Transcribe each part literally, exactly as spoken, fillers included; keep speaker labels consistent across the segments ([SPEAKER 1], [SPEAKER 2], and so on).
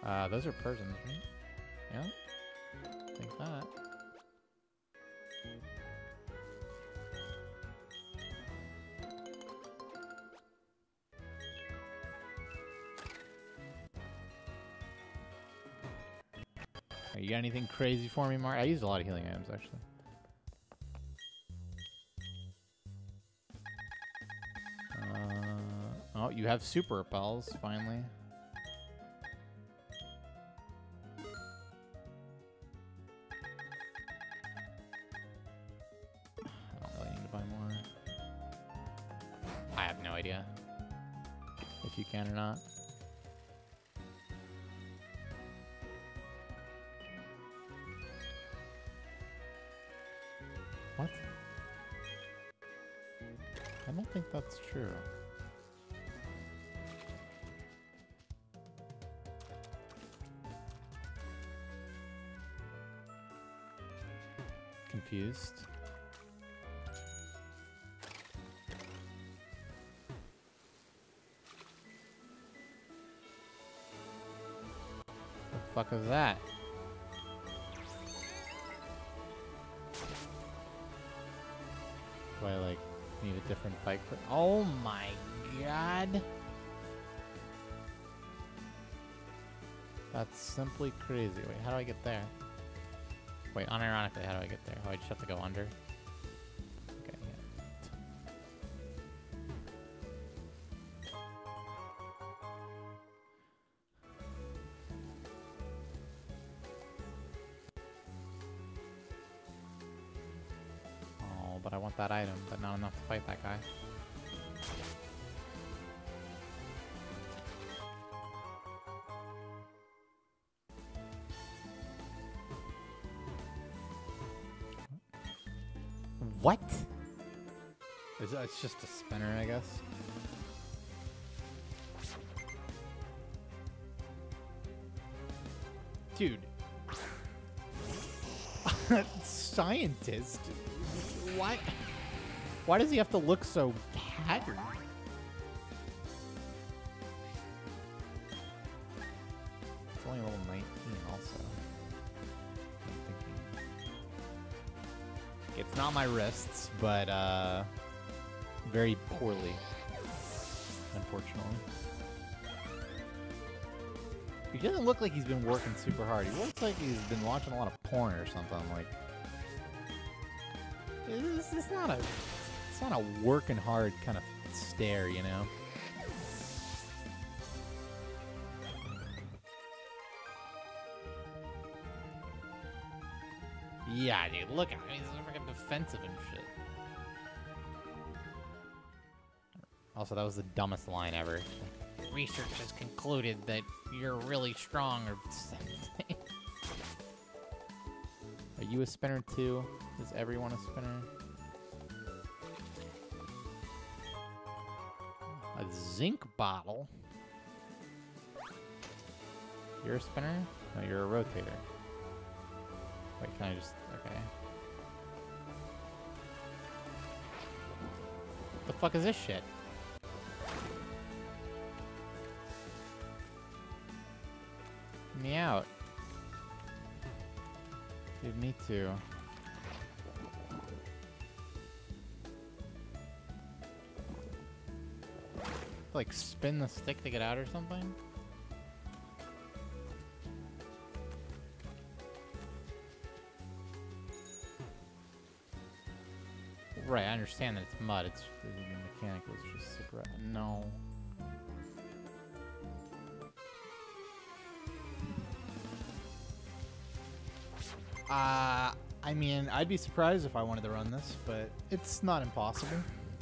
[SPEAKER 1] Uh, those are Persians, right? Yeah? I think that. Right, you got anything crazy for me, Mark? I used a lot of healing items, actually. Uh, oh, you have super repels, finally. I don't really need to buy more. I have no idea if you can or not. What? I don't think that's true. Confused. The fuck is that? Do I like need a different bike for? Oh my god! That's simply crazy. Wait, how do I get there? Wait, unironically, how do I get there? Oh, I just have to go under? Okay, yeah. Oh, but I want that item, but not enough to fight that guy. What? It's, it's just a spinner, I guess. Dude. Scientist? Why? Why does he have to look so haggard? It's only level nineteen also. It's not my wrists, but uh, very poorly, unfortunately. He doesn't look like he's been working super hard. He looks like he's been watching a lot of porn or something. Like, it's, it's not a, it's not a working hard kind of stare, you know. Yeah, dude, look at him. He's freaking defensive and shit. Also, that was the dumbest line ever. Research has concluded that you're really strong or something. Are you a spinner too? Is everyone a spinner? A zinc bottle? You're a spinner? No, you're a rotator. Wait, can I just... okay. What the fuck is this shit? Get me out. Dude, me too. Like, spin the stick to get out or something? Right, I understand that it's mud. It's the mechanic was just super. No. Uh, I mean, I'd be surprised if I wanted to run this, but it's not impossible.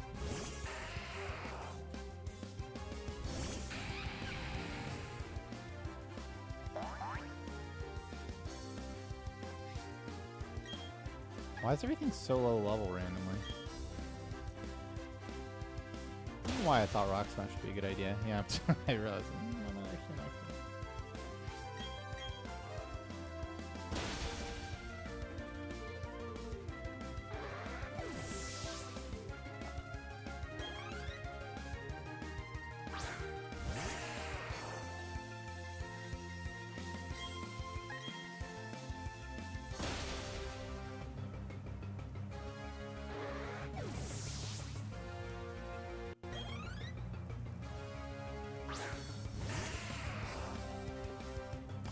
[SPEAKER 1] Why is everything so low level randomly? I don't know why I thought Rock Smash would be a good idea. Yeah, I realized. Mm, no, no, actually, no, actually.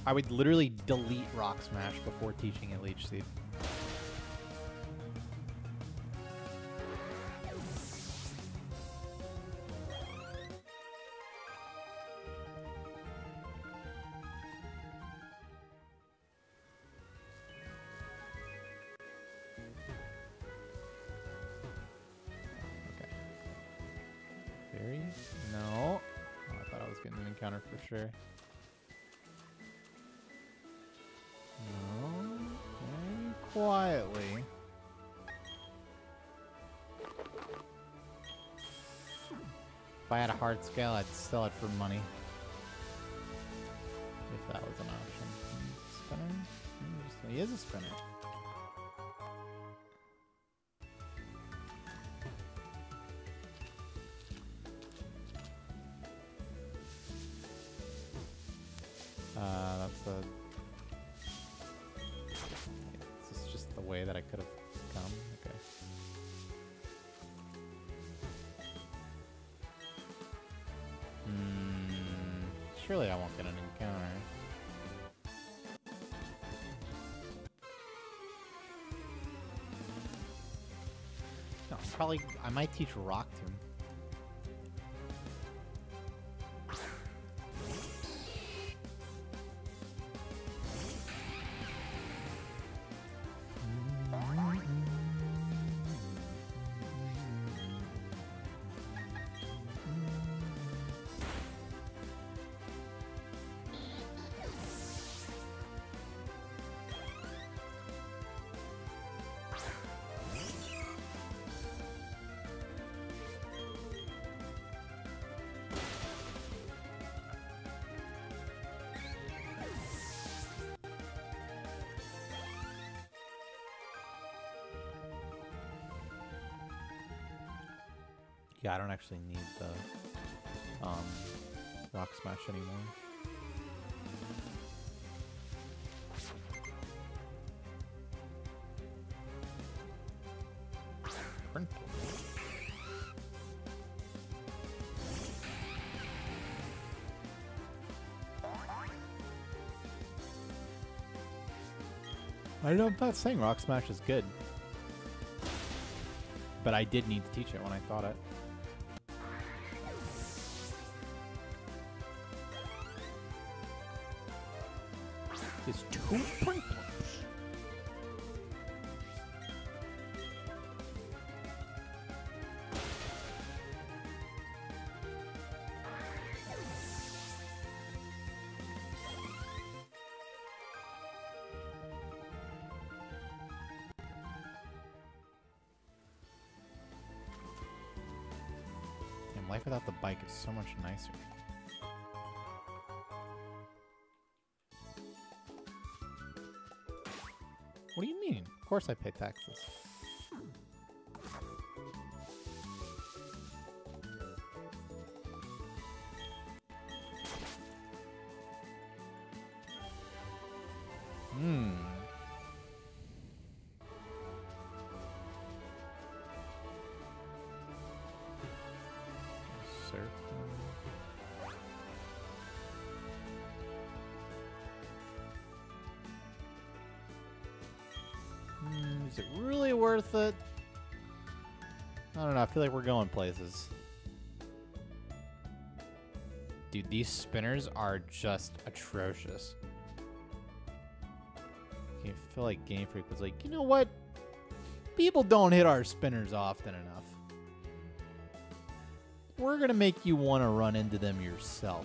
[SPEAKER 1] I would literally delete Rock Smash before teaching it Leech Seed. No. Oh, I thought I was getting an encounter for sure. No. Very quietly. If I had a hard scale, I'd sell it for money. If that was an option. Spinner? He is a spinner. Uh, that's a... This is just the way that I could have come. Okay. Hmm. Surely I won't get an encounter. No, probably... I might teach Rock Tomb. Yeah, I don't actually need the um, Rock Smash anymore. Print. I know I'm not saying Rock Smash is good, but I did need to teach it when I thought it. Is two point plus. Damn, life without the bike is so much nicer. What do you mean? Of course I pay taxes. Hmm. Sir. Is it really worth it? I don't know. I feel like we're going places. Dude, these spinners are just atrocious. I feel like Game Freak was like, you know what? People don't hit our spinners often enough. We're going to make you want to run into them yourself.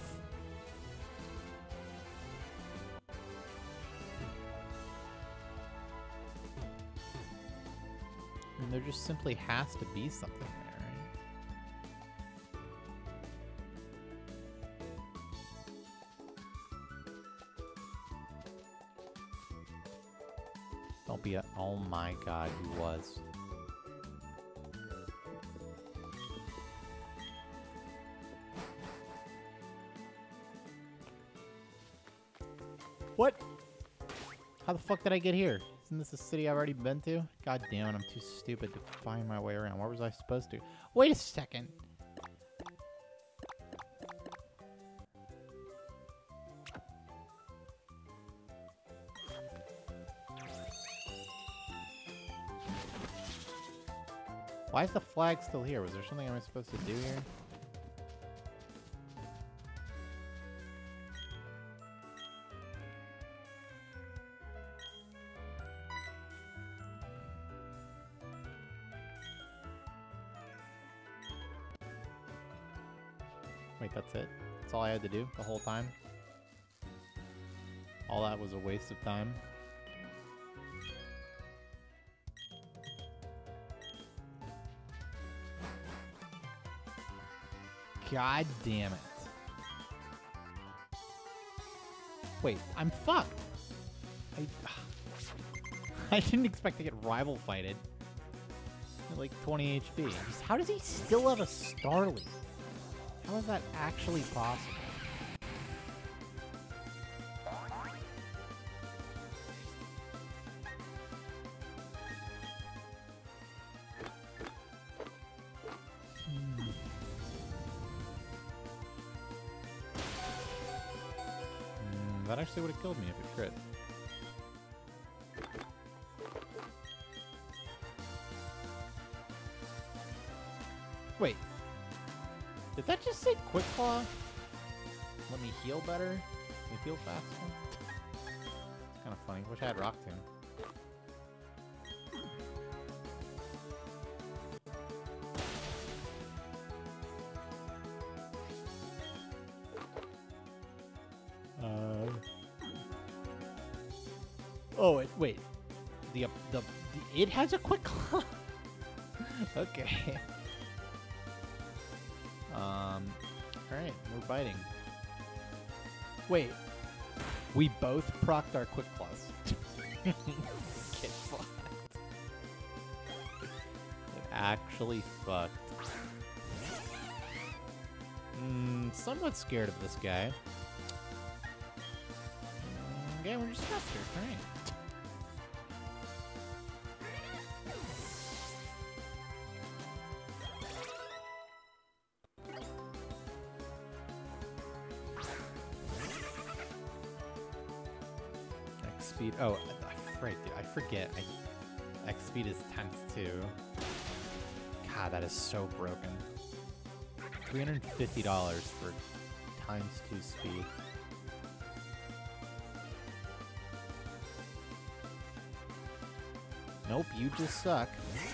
[SPEAKER 1] And there just simply has to be something there, right? Don't be a... Oh my god, he was. What? How the fuck did I get here? Isn't this a city I've already been to? God damn it, I'm too stupid to find my way around. Where was I supposed to? Wait a second. Why is the flag still here? Was there something I was supposed to do here? Wait, that's it? That's all I had to do the whole time? All that was a waste of time? God damn it. Wait, I'm fucked. I, I didn't expect to get rival fighted. At like twenty H P. How does he still have a Starly? How is that actually possible? That actually would have killed me if it crit. Wait. Did that just say Quick Claw? Let me heal better? Let me heal faster? It's kind of funny. Wish I had Rock Tomb. Oh, it, wait. The, uh, the the it has a Quick Claw. Okay. Um. All right, we're biting. Wait. We both procced our Quick Claws. Get fucked. Get actually fucked. Mm, somewhat scared of this guy. Mm, yeah, we're just faster. All right. Speed. Oh, right, dude. I forget. I, X speed is tenth too. God, that is so broken. three hundred fifty dollars for times two speed. Nope, you just suck.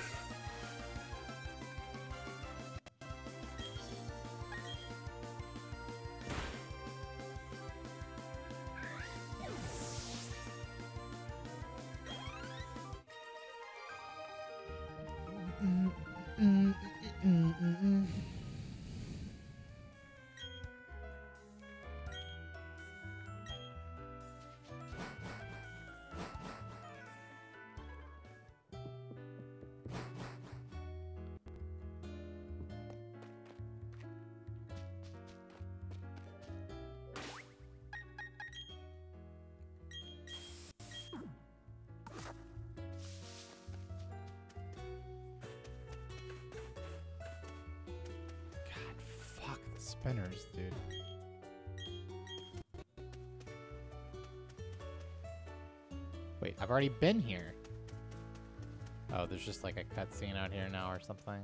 [SPEAKER 1] Spinners, dude. Wait, I've already been here. Oh, there's just like a cutscene out here now or something.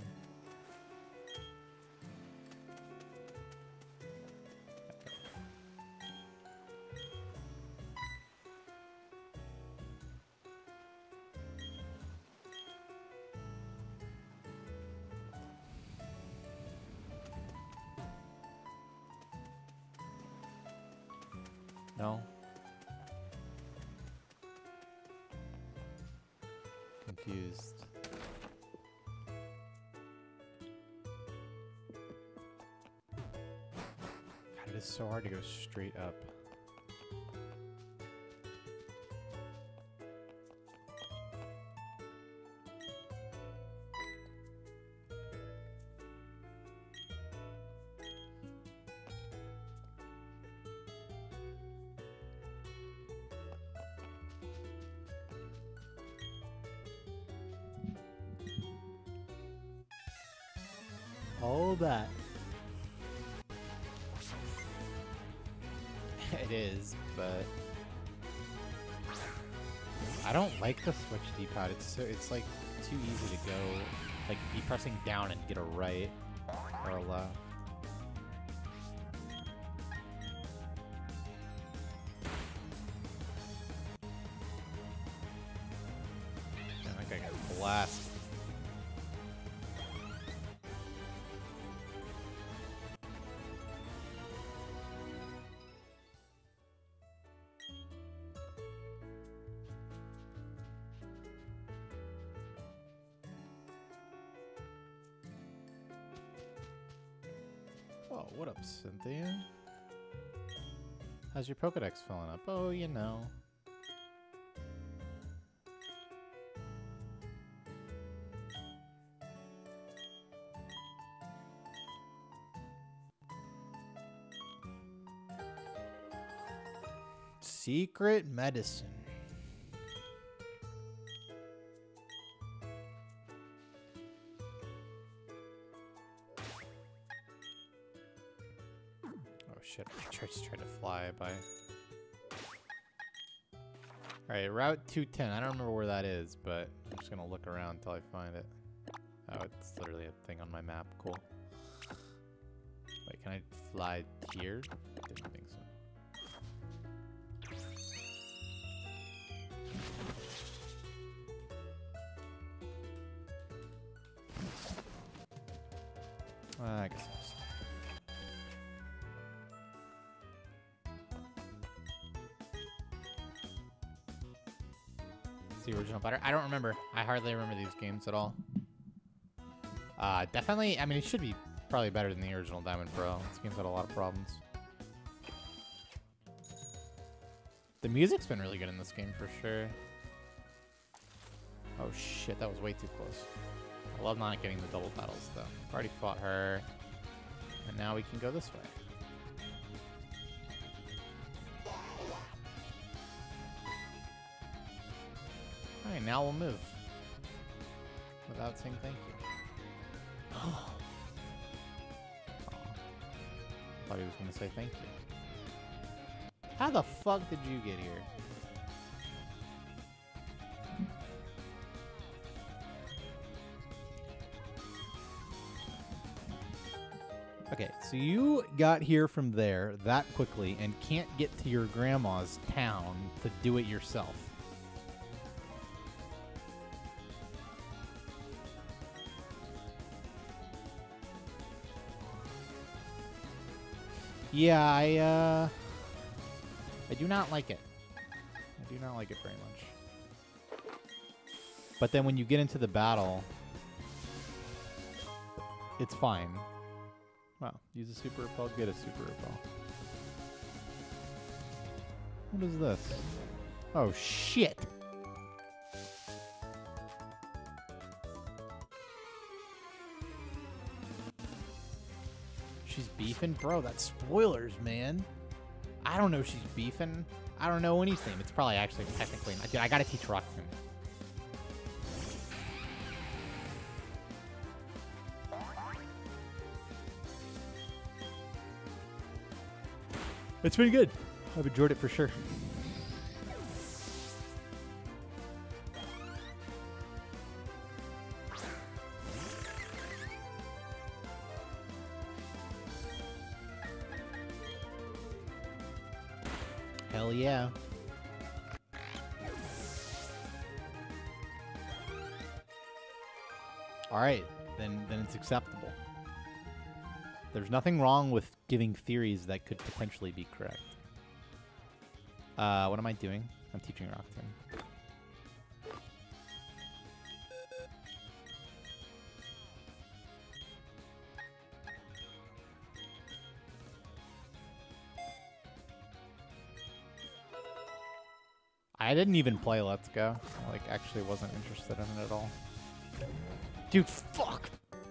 [SPEAKER 1] No. Confused. God, it is so hard to go straight up. All that. It is, but I don't like the switch D-pad. It's so, it's like too easy to go Like, be pressing down and get a right or a left. Man, that guy got blasted. Oh, what up, Cynthia? How's your Pokedex filling up? Oh, you know. Secret medicine. Shit, I just tried to fly by. Alright, Route two ten. I don't remember where that is, but I'm just gonna look around until I find it. Oh, it's literally a thing on my map. Cool. Wait, can I fly here? Didn't think so. Uh, I guess I'll stay. The original better? I don't remember. I hardly remember these games at all. Uh, definitely, I mean, it should be probably better than the original Diamond and Pearl. This game's had a lot of problems. The music's been really good in this game for sure. Oh shit, that was way too close. I love not getting the double battles though. I've already fought her. And now we can go this way. Alright, now we'll move. Without saying thank you. Oh. Thought he was gonna say thank you. How the fuck did you get here? Okay, so you got here from there that quickly and can't get to your grandma's town to do it yourself. Yeah, I, uh... I do not like it. I do not like it very much. But then when you get into the battle, it's fine. Wow, use a super repel, get a super repel. What is this? Oh, shit! She's beefing? Bro, that's spoilers, man. I don't know she's beefing. I don't know anything. It's probably actually technically not. Dude, I gotta teach Rockton. It's been good. I've enjoyed it for sure. Hell yeah. All right, then then it's acceptable. There's nothing wrong with giving theories that could potentially be correct. Uh, what am I doing? I'm teaching Rockton. I didn't even play Let's Go. I, like, actually wasn't interested in it at all. Dude, fuck!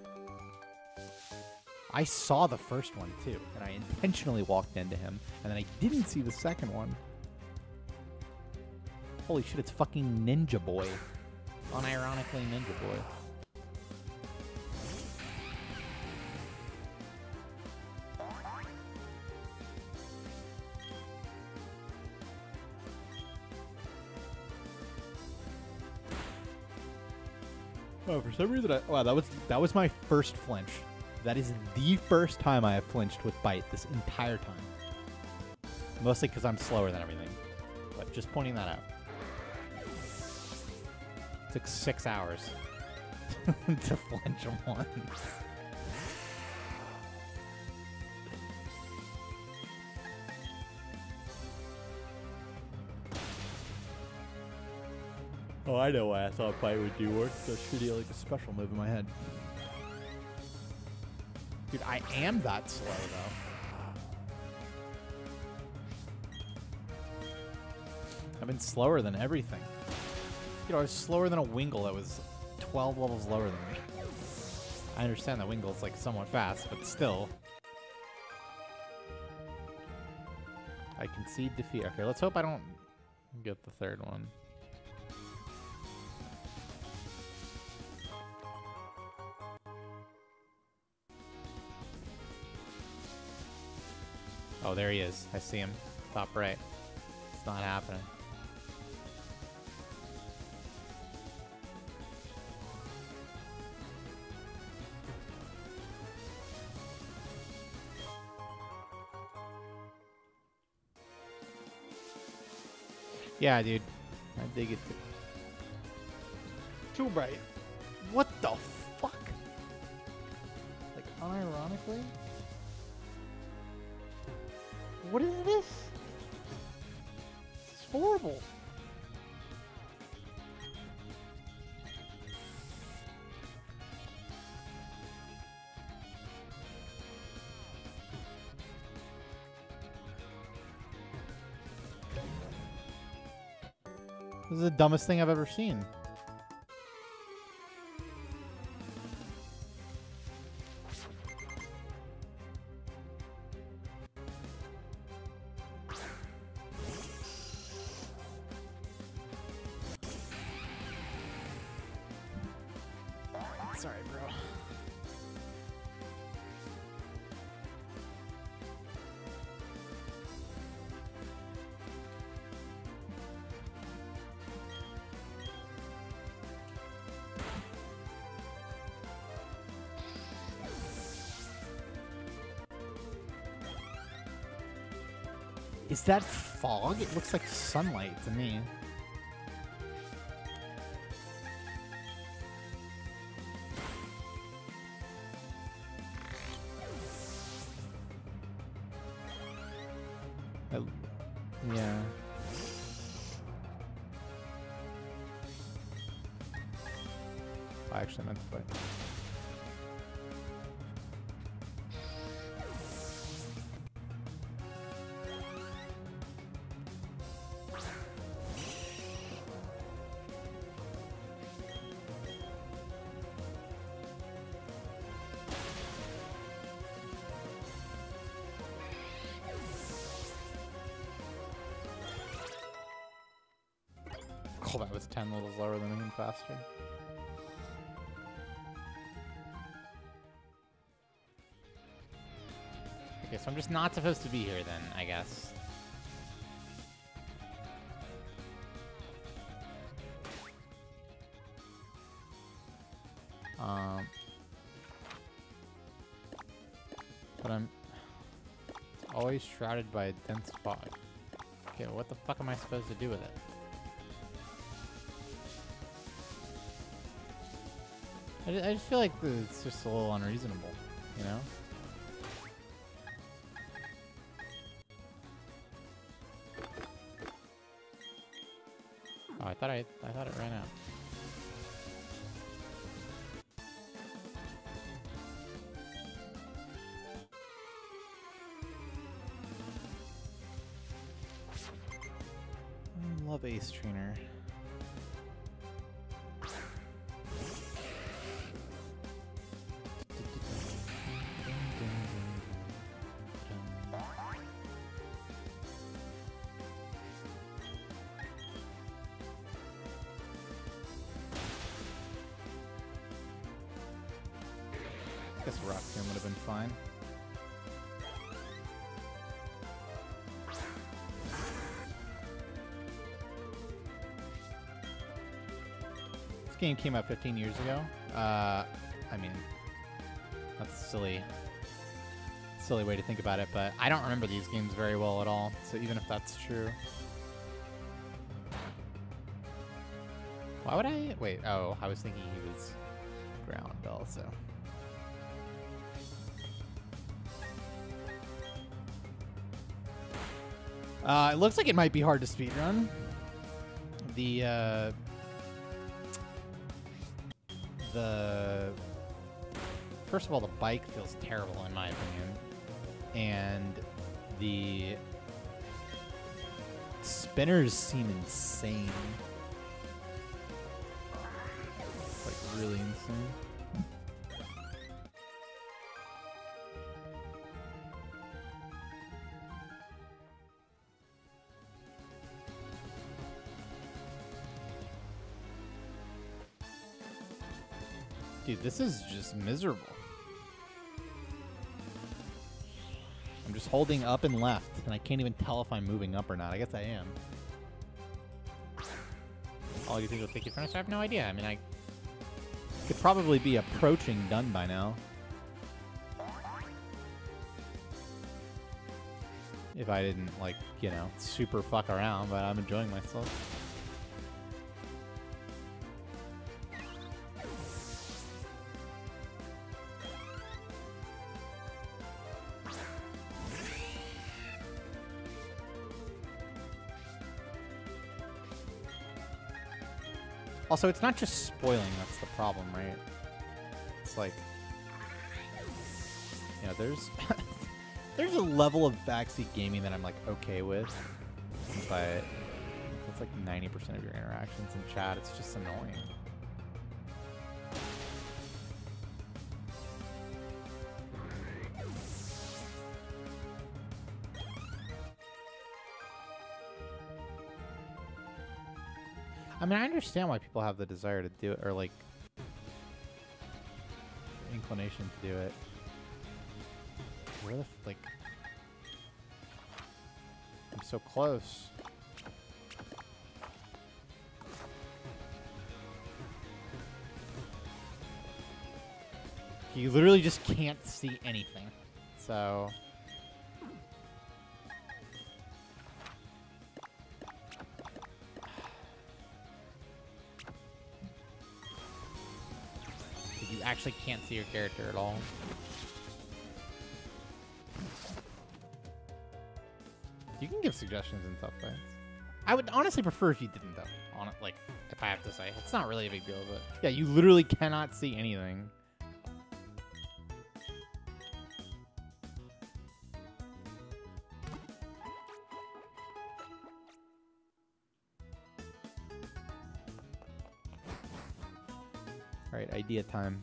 [SPEAKER 1] I saw the first one, too, and I intentionally walked into him, and then I didn't see the second one. Holy shit, it's fucking Ninja Boy. Unironically Ninja Boy. Oh, for some reason, I, wow, that was that was my first flinch. That is the first time I have flinched with Bite this entire time. Mostly because I'm slower than everything. But just pointing that out. It took six hours to flinch one. Oh, I know why I thought Bite would do work. So should be like a special move in my head. Dude, I am that slow, though. I've been slower than everything. You know, I was slower than a Wingull that was twelve levels lower than me. I understand that Wingull's like somewhat fast, but still. I concede defeat. Okay, let's hope I don't get the third one. Oh, there he is. I see him. Top right. It's not happening. Yeah, dude. I dig it. Too bright. What the fuck? Like, unironically? What is this? This is horrible. This is the dumbest thing I've ever seen. Sorry, bro. Is that fog? It looks like sunlight to me. I, yeah. I actually meant to play. Oh, that was ten levels lower than me and faster. Okay, so I'm just not supposed to be here then, I guess. Um, but I'm it's always shrouded by a dense fog. Okay, what the fuck am I supposed to do with it? I just, I just feel like it's just a little unreasonable, you know? Oh, I thought I, I thought it ran out. I love Ace Trainer. I guess Rock Tomb would have been fine. This game came out fifteen years ago. Uh, I mean, that's a silly, silly way to think about it, but I don't remember these games very well at all, so even if that's true. Why would I? Wait, oh, I was thinking he was ground also. Uh, it looks like it might be hard to speedrun. The, uh... The... First of all, the bike feels terrible, in my opinion. And the... spinners seem insane. Like, really insane. Dude, this is just miserable. I'm just holding up and left, and I can't even tell if I'm moving up or not. I guess I am. All you think will take you furnace? I have no idea. I mean, I could probably be approaching done by now. If I didn't, like, you know, super fuck around, but I'm enjoying myself. Also, it's not just spoiling that's the problem, right? It's like, you know, there's there's a level of backseat gaming that I'm like okay with, but it's like ninety percent of your interactions in chat. It's just annoying. I mean, I understand why people have the desire to do it, or like inclination to do it. Where the f like? I'm so close. You literally just can't see anything, so. Actually can't see your character at all. You can give suggestions in tough fights. I would honestly prefer if you didn't, though. On it, like, if I have to say, it's not really a big deal, but yeah, you literally cannot see anything. All right, idea time.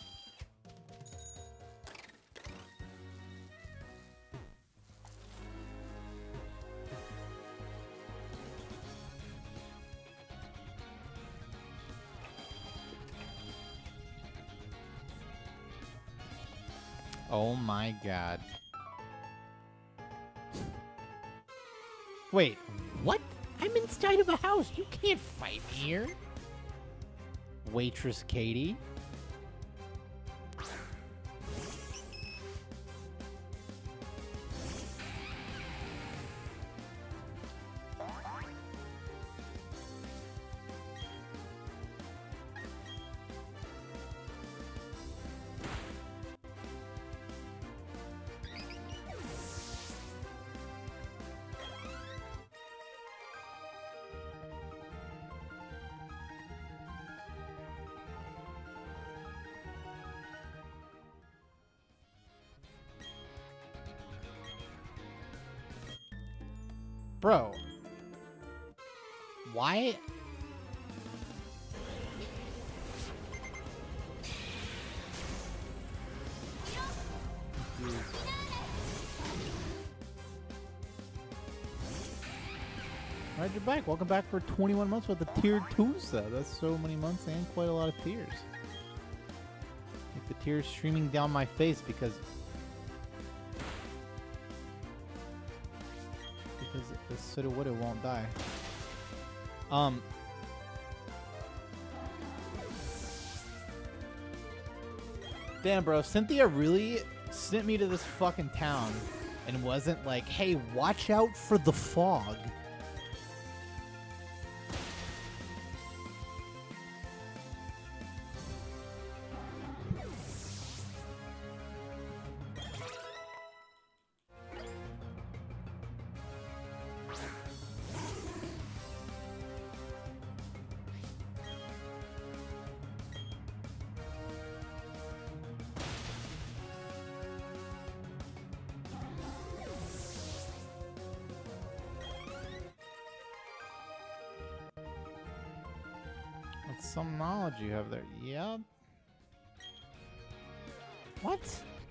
[SPEAKER 1] Oh my god. Wait, what? I'm inside of a house. You can't fight me here. Waitress Katie. Bro, why? Alright, you're back. Welcome back for twenty-one months with the tiered Tuesday. That's so many months and quite a lot of tears. Like the tears streaming down my face because because the Sudowoodo won't die. Um. Damn, bro. Cynthia really sent me to this fucking town and wasn't like, hey, watch out for the fog. Some knowledge you have there. Yep. What?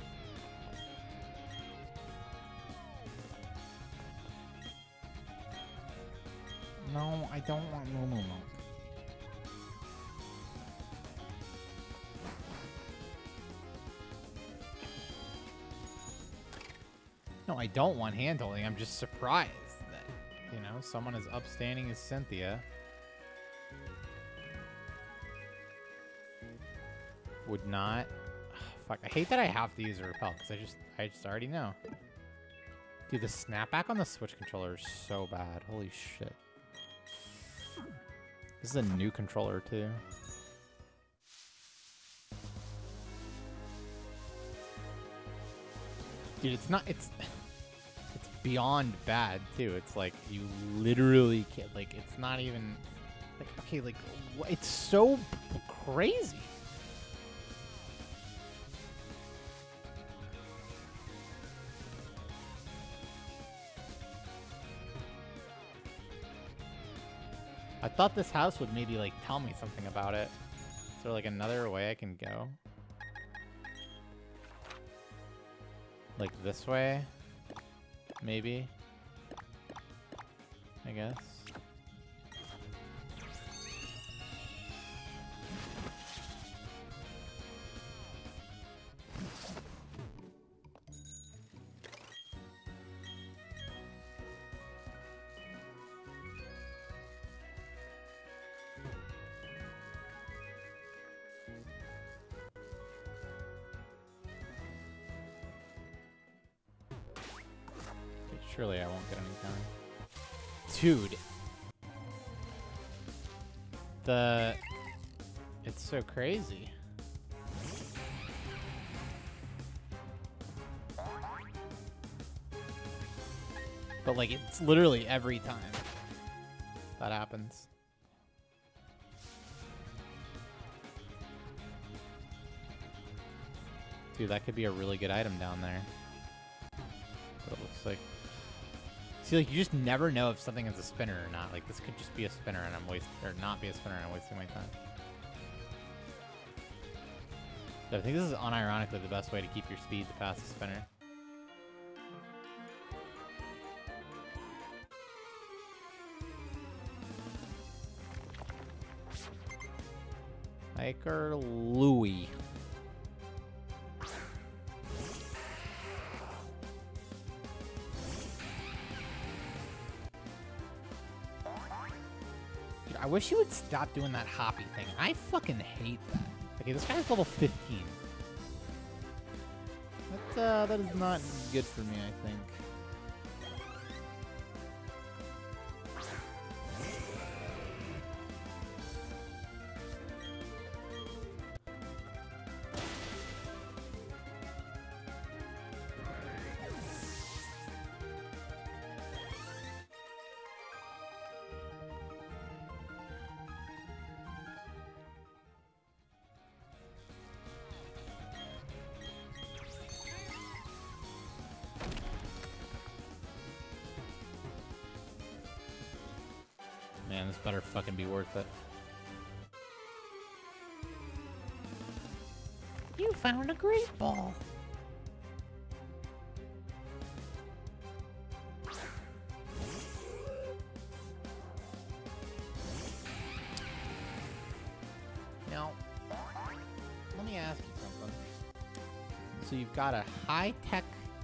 [SPEAKER 1] No, I don't want Moo Moo Milk. No, I don't want handholding. I'm just surprised that, you know, someone as upstanding as Cynthia would not. Oh, fuck, I hate that I have to use a repel because I just, I just already know. Dude, the snapback on the Switch controller is so bad. Holy shit. This is a new controller too. Dude, it's not, it's, it's beyond bad too. It's like, you literally can't, like, it's not even, like, okay, like, it's so crazy. I thought this house would maybe, like, tell me something about it. Is there, like, another way I can go? Like, this way? Maybe? I guess. Surely I won't get any time. Dude. The... It's so crazy. But, like, it's literally every time that happens. Dude, that could be a really good item down there. But it looks like... See, like, you just never know if something is a spinner or not. Like, this could just be a spinner and I'm wasting, or not be a spinner and I'm wasting my time. So I think this is unironically the best way to keep your speed to pass the spinner. Hiker Louie. I wish you would stop doing that hoppy thing. I fucking hate that. Okay, this guy's level fifteen. That, uh, that is not good for me, I think. Man, this better fucking be worth it. You found a great ball. Now, let me ask you something. So you've got a high-tech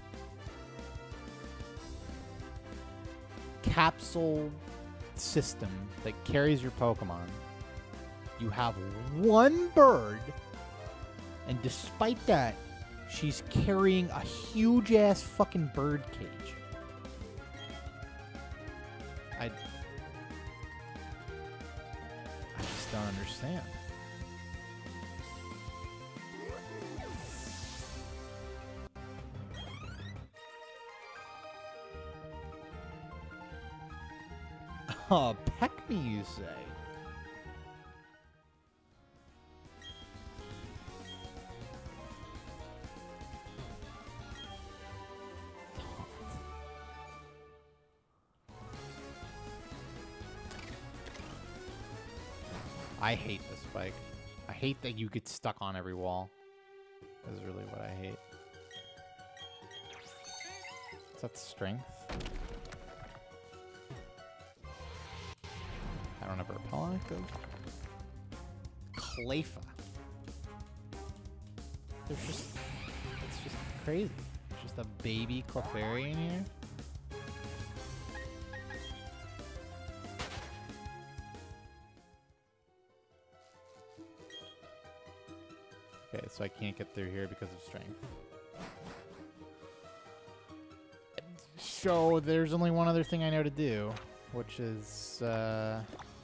[SPEAKER 1] capsule system that carries your Pokemon. You have one bird And despite that, she's carrying a huge-ass fucking bird cage. I... I just don't understand. Oh, peck me, you say? I hate this spike. I hate that you get stuck on every wall. That's really what I hate. Is that strength? I don't have a repel on it, though. Clayfa. There's just... It's just crazy. It's just a baby Clefairy in here. Okay, so I can't get through here because of strength. So there's only one other thing I know to do, which is... Uh,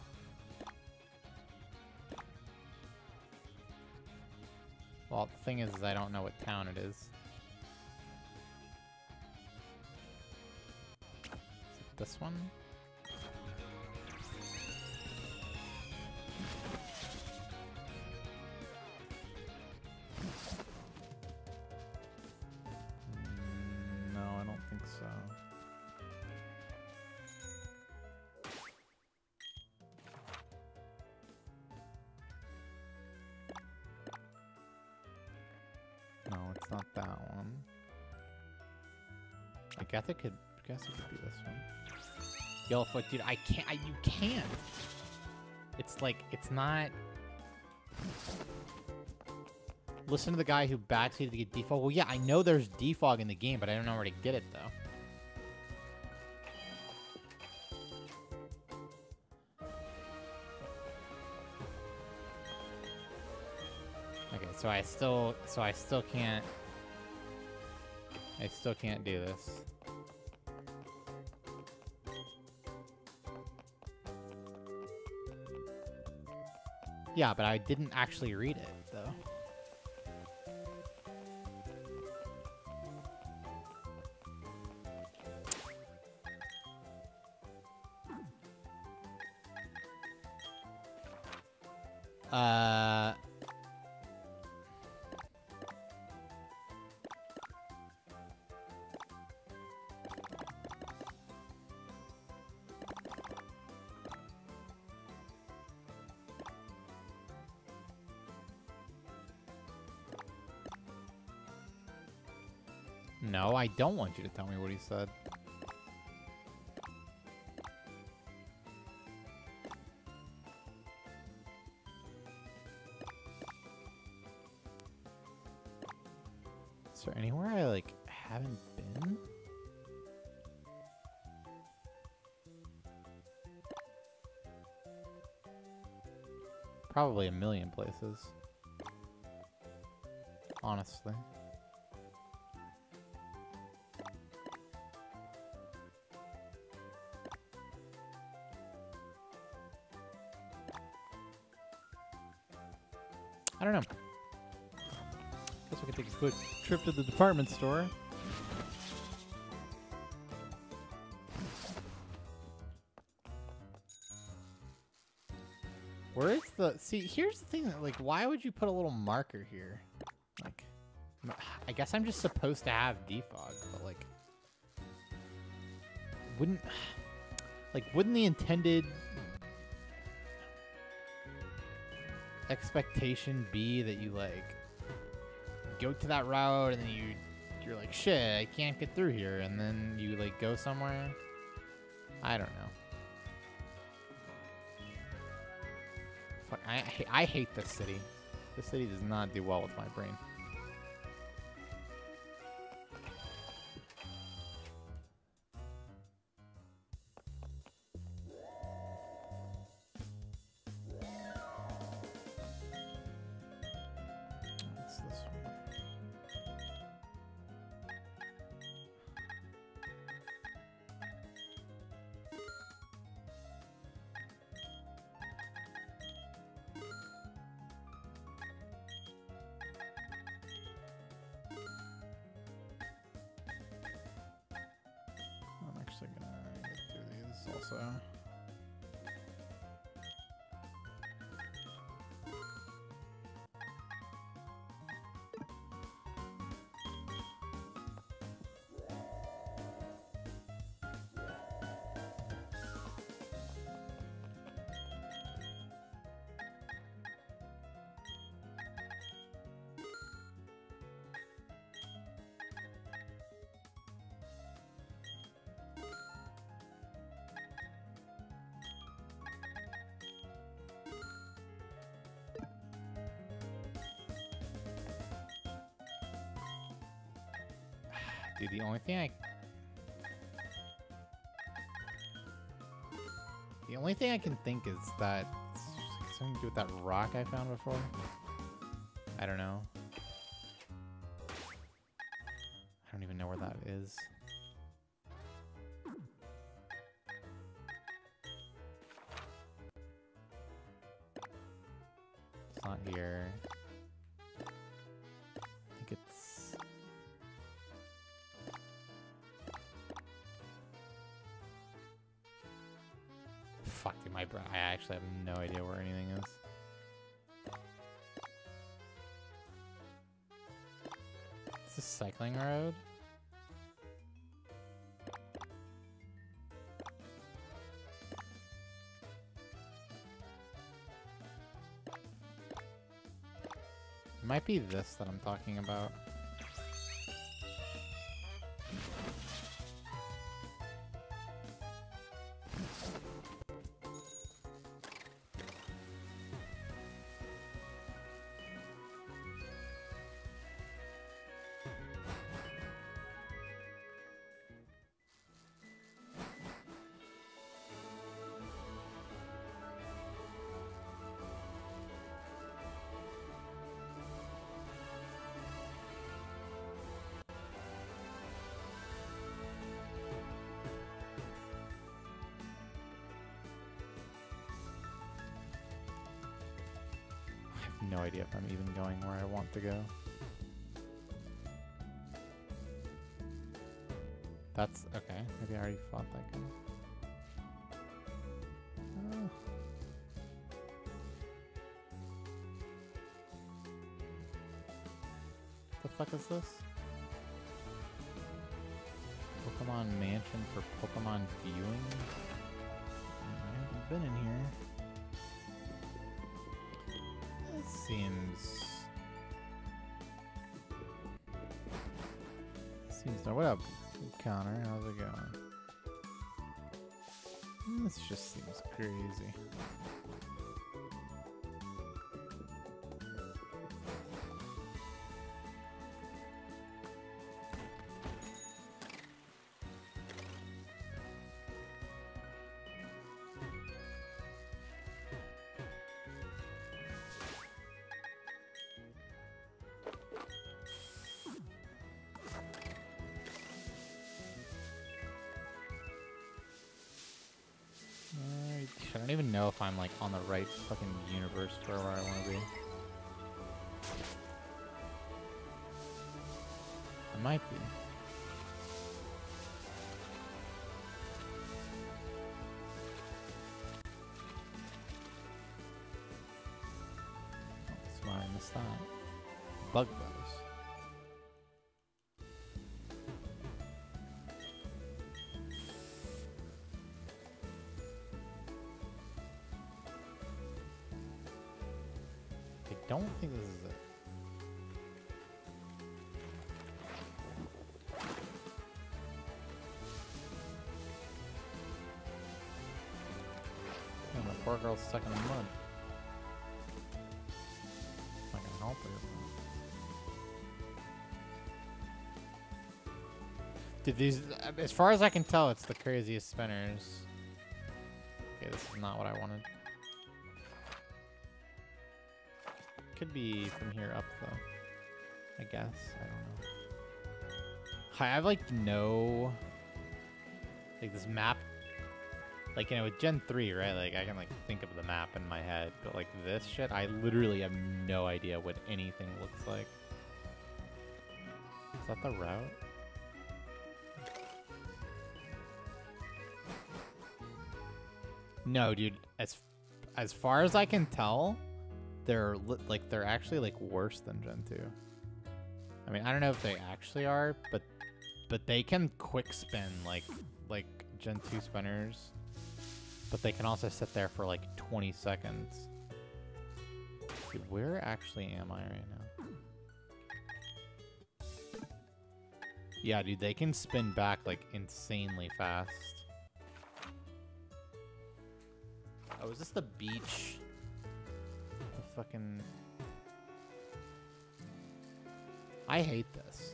[SPEAKER 1] well, the thing is, is I don't know what town it is. Is it this one? Mm, no, I don't think so. No, it's not that one. I guess it could. I guess it could be this one. Yellowfoot, dude, I can't. I, you can't. It's like it's not. Listen to the guy who backseated to get defog. Well, yeah, I know there's defog in the game, but I don't know where to get it though. Okay, so I still, so I still can't, I still can't do this. Yeah, but I didn't actually read it, though. Uh... No, I don't want you to tell me what he said. Is there anywhere I, like, haven't been? Probably a million places. Honestly. I don't know. Guess we could take a quick trip to the department store. Where is the... See, here's the thing. That, like, why would you put a little marker here? Like, I guess I'm just supposed to have defog, but, like... Wouldn't... Like, wouldn't the intended... expectation be that you like go to that route and then you you're like, shit, I can't get through here, and then you like go somewhere? I don't know. Fuck, I I hate this city. This city does not do well with my brain. What's this so. Dude, the only thing I... The only thing I can think is that... Something to do with that rock I found before? I don't know. I don't even know where that is. It's not here. I think it's... Fuck, dude, my bra- I actually have no idea where anything is. Is this cycling road? It might be this that I'm talking about. No idea if I'm even going where I want to go. That's okay. Maybe I already fought that guy. Oh. The fuck is this? Pokemon Mansion for Pokemon viewing? I haven't been in here. Seems seems no. What up, Connor? How's it going? This just seems crazy. I don't even know if I'm like on the right fucking universe for where I want to be. I might be. Oh, that's why I missed that. Bug bugs. I don't think this is it. And the poor girl's stuck in the mud. Not gonna help her. Dude, these, as far as I can tell, it's the craziest spinners. Okay, this is not what I wanted. Could be from here up though, I guess. I don't know. I have like no, like this map, like, you know, with Gen three, right? Like I can like think of the map in my head, but like this shit, I literally have no idea what anything looks like. Is that the route? No, dude. As as far as I can tell, they're li like they're actually like worse than Gen two. I mean, I don't know if they actually are, but but they can quick spin like like Gen two spinners. But they can also sit there for like twenty seconds. Dude, where actually am I right now? Yeah, dude, they can spin back like insanely fast. Oh, is this the beach? The fucking... I hate this.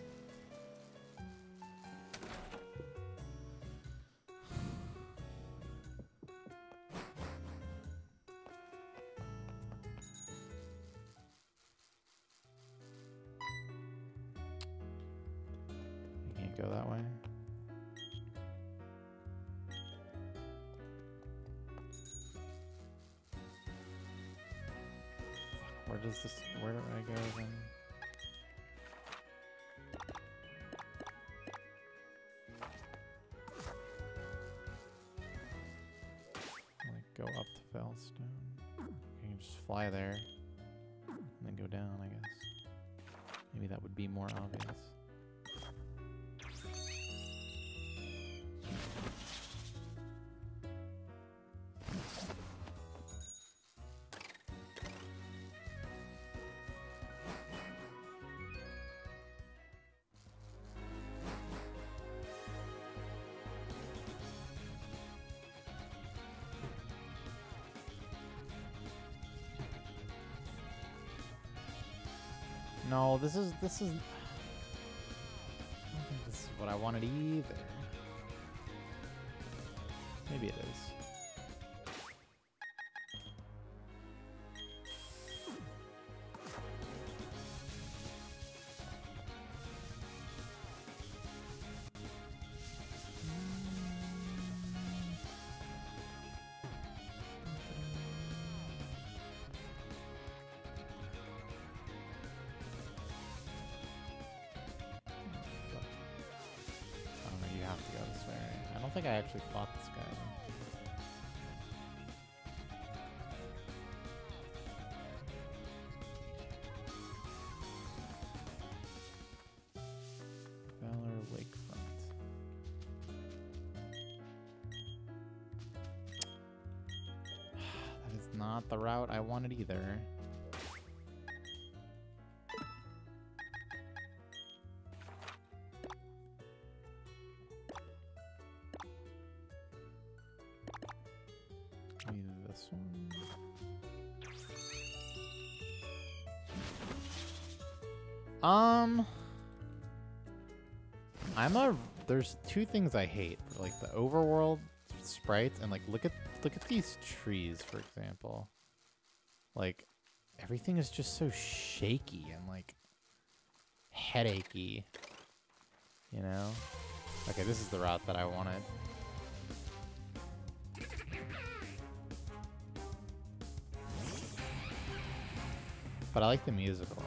[SPEAKER 1] You can't go that way. Where does this, where do I go then? Like go up to Fellstone. You can just fly there and then go down, I guess. Maybe that would be more obvious. No, this is, this is... I don't think this is what I wanted either. Maybe it is. I think I actually fought this guy. Valor Lakefront. That is not the route I wanted either. Um, I'm a. There's two things I hate, like the overworld sprites, and like look at look at these trees, for example. Like everything is just so shaky and like headachy. You know. Okay, this is the route that I wanted. But I like the musical.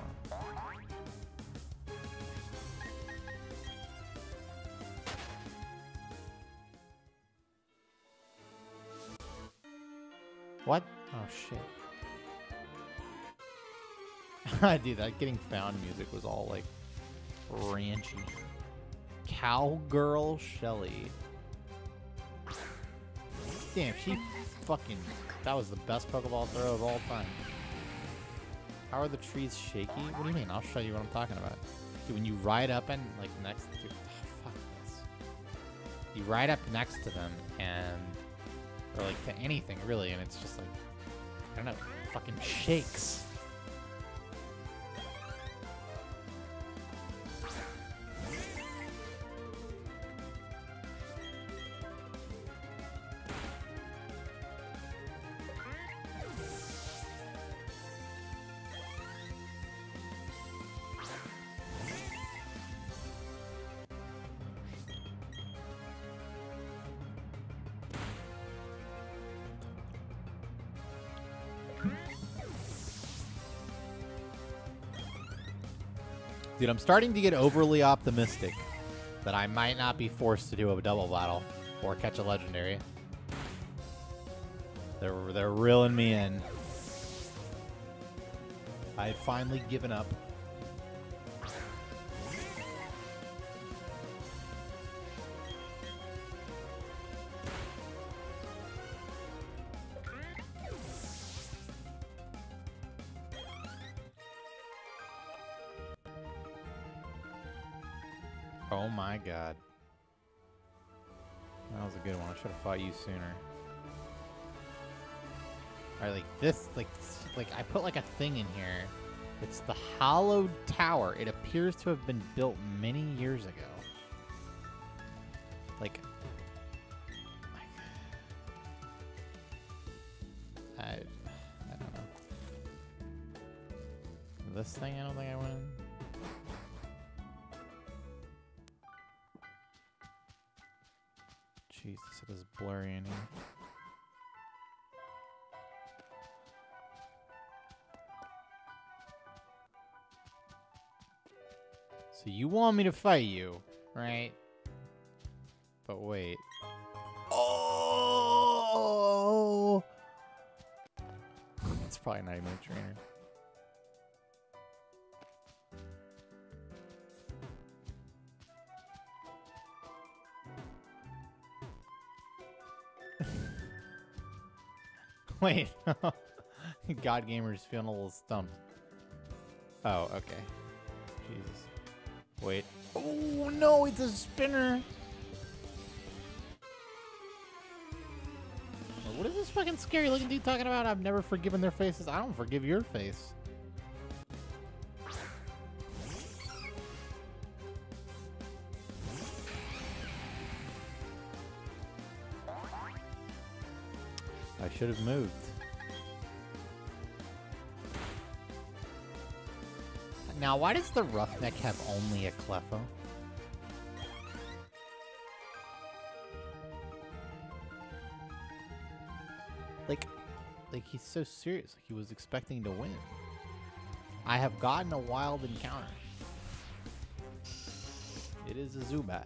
[SPEAKER 1] What? Oh shit. Dude, that getting found music was all like ranchy. Cowgirl Shelly. Damn, she fucking... That was the best Pokeball throw of all time. How are the trees shaky? What do you mean? I'll show you what I'm talking about. Dude, when you ride up and like next to... Oh, fuck this. You ride up next to them and... Or like to anything really, and it's just like, I don't know, it fucking shakes. Dude, I'm starting to get overly optimistic that I might not be forced to do a double battle or catch a legendary. They're, they're reeling me in. I had finally given up. Oh my god. That was a good one. I should have fought you sooner. Alright, like this, like, like I put like a thing in here. It's the Hollowed Tower. It appears to have been built many years ago. Like, I, I don't know. This thing, I don't think I went in. Jesus, it is blurry in here. So you want me to fight you, right? But wait. Oh! It's probably not even a trainer. Wait. God Gamer's feeling a little stumped. Oh, okay. Jesus. Wait. Oh, no, it's a spinner. What is this fucking scary looking dude talking about? I've never forgiven their faces. I don't forgive your face. I should have moved. Now, why does the Roughneck have only a Clefo? Like, like he's so serious. Like he was expecting to win. I have gotten a wild encounter. It is a Zubat.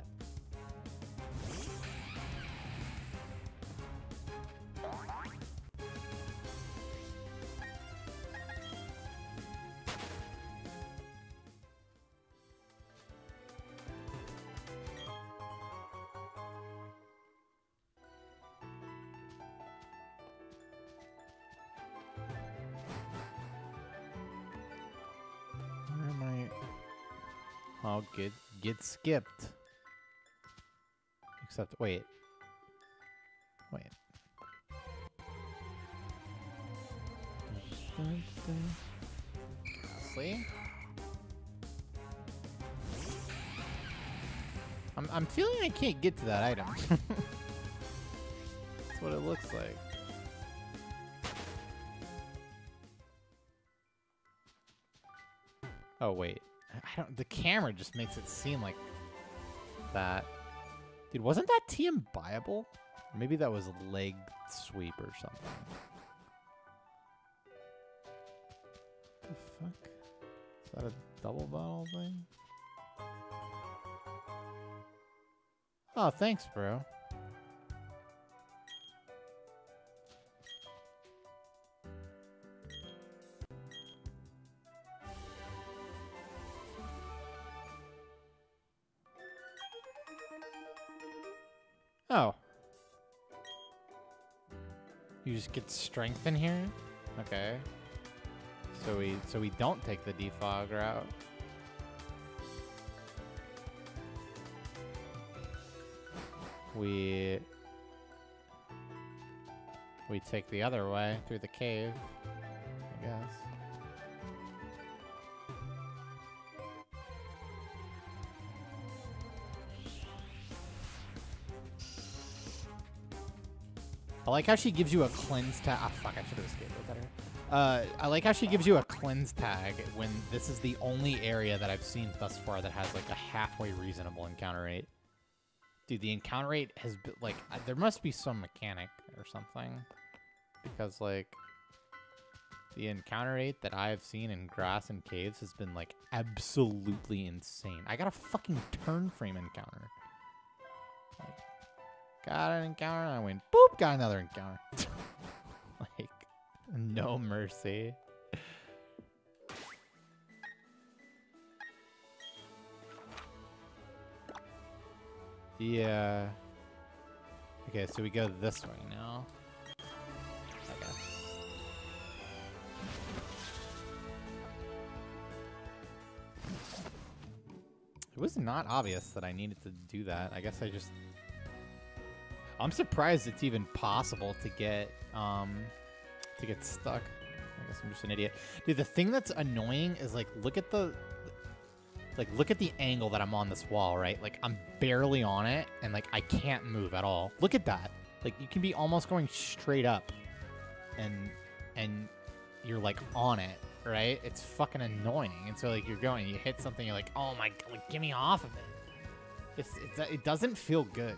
[SPEAKER 1] Oh, get get skipped. Except, wait, wait. See? I'm I'm feeling I can't get to that item. That's what it looks like. Oh wait. I don't, the camera just makes it seem like that. Dude, wasn't that T M buyable? Maybe that was a leg sweep or something. What the fuck? Is that a double bottle thing? Oh, thanks, bro. Oh. You just get strength in here? Okay. So we so we don't take the defog route. We we take the other way through the cave, I guess. I like how she gives you a cleanse tag. Ah, fuck, I should have escaped it better. Uh, I like how she gives you a cleanse tag when this is the only area that I've seen thus far that has like a halfway reasonable encounter rate. Dude, the encounter rate has been like, uh, there must be some mechanic or something. Because like, the encounter rate that I have seen in grass and caves has been like absolutely insane. I got a fucking turn frame encounter. Like, got an encounter, and I went, boop, got another encounter. No mercy. Yeah. Okay, so we go this way now. I guess. It was not obvious that I needed to do that. I guess I just... I'm surprised it's even possible to get, um, to get stuck. I guess I'm just an idiot. Dude, the thing that's annoying is, like, look at the... Like, look at the angle that I'm on this wall, right? Like, I'm barely on it, and, like, I can't move at all. Look at that. Like, you can be almost going straight up, and, and you're, like, on it, right? It's fucking annoying. And so, like, you're going, you hit something, you're like, oh my god, like, get me off of it. It's, it's, it doesn't feel good.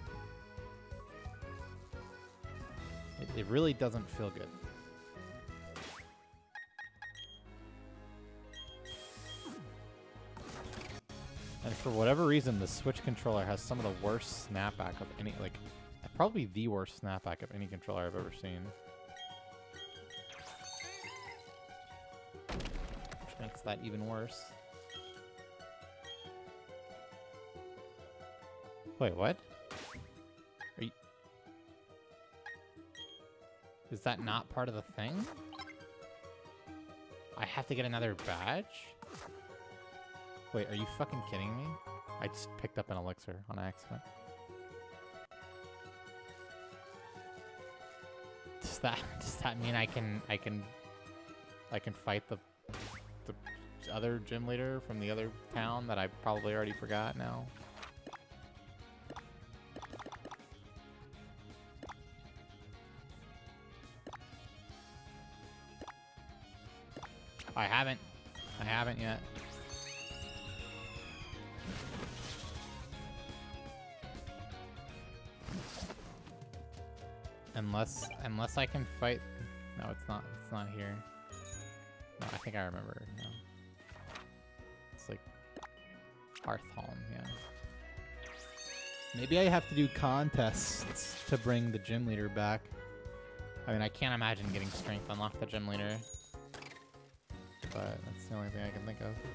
[SPEAKER 1] It, it really doesn't feel good. And for whatever reason, the Switch controller has some of the worst snapback of any, like, probably the worst snapback of any controller I've ever seen. Which makes that even worse. Wait, what? Are you... Is that not part of the thing? I have to get another badge? Wait, are you fucking kidding me? I just picked up an elixir on accident. Does that does that mean I can I can I can fight the the other gym leader from the other town that I probably already forgot now? I haven't. I haven't yet. Unless, unless I can fight... No, it's not, it's not here. No, I think I remember now. It's like... Hearthholm, yeah. Maybe I have to do contests to bring the gym leader back. I mean, I can't imagine getting strength unlock the gym leader. But that's the only thing I can think of.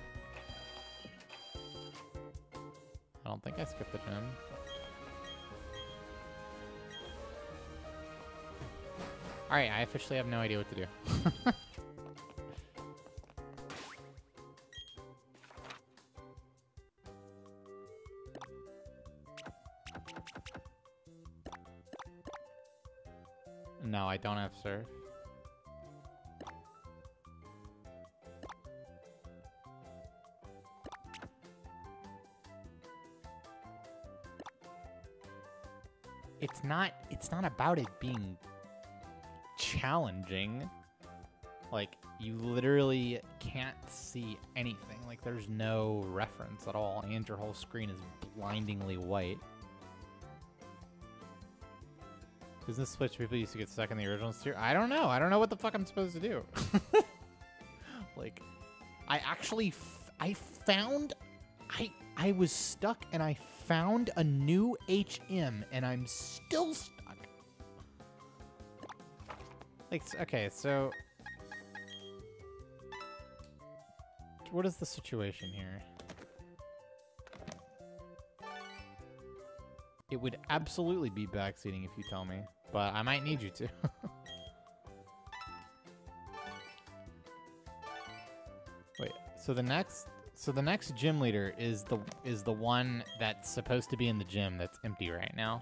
[SPEAKER 1] I don't think I skipped the gym. Alright, I officially have no idea what to do. No, I don't have surf. It's not, it's not about it being challenging. Like, you literally can't see anything. Like, there's no reference at all, and your whole screen is blindingly white. Isn't this Switch people used to get stuck in the original tier? I don't know. I don't know what the fuck I'm supposed to do. Like, I actually, f I found, I, I was stuck and I found a new H M and I'm still stuck. Like, okay, so what is the situation here? It would absolutely be backseating if you tell me, but I might need you to. Wait, so the next so the next gym leader is the is the one that's supposed to be in the gym that's empty right now.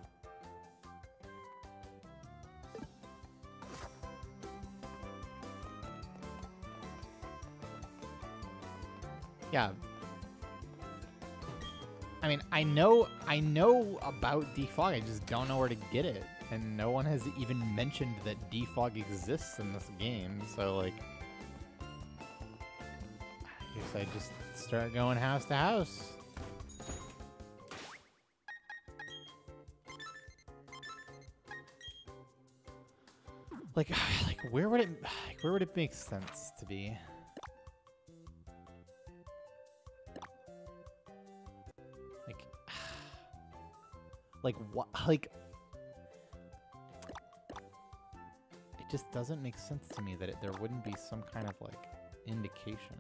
[SPEAKER 1] Yeah. I mean, I know I know about defog, I just don't know where to get it. And no one has even mentioned that defog exists in this game, so like I guess I just start going house to house. Like like where would it like, where would it make sense to be? Like what? Like it It just doesn't make sense to me that it, there wouldn't be some kind of, like, indication.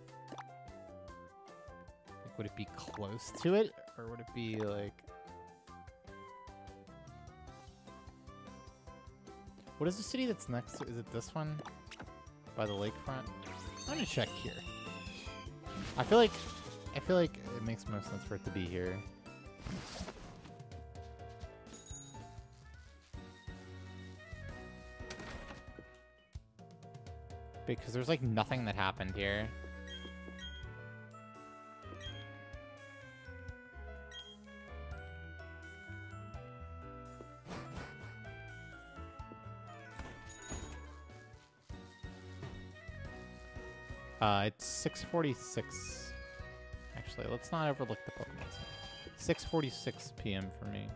[SPEAKER 1] Like, would it be close to it? Or would it be, like... What is the city that's next to? Is it this one? By the lakefront? I'm gonna check here. I feel like... I feel like it makes most sense for it to be here. Because there's like nothing that happened here. Uh, it's six forty-six. Actually, let's not overlook the Pokemon Center. six forty-six p m for me.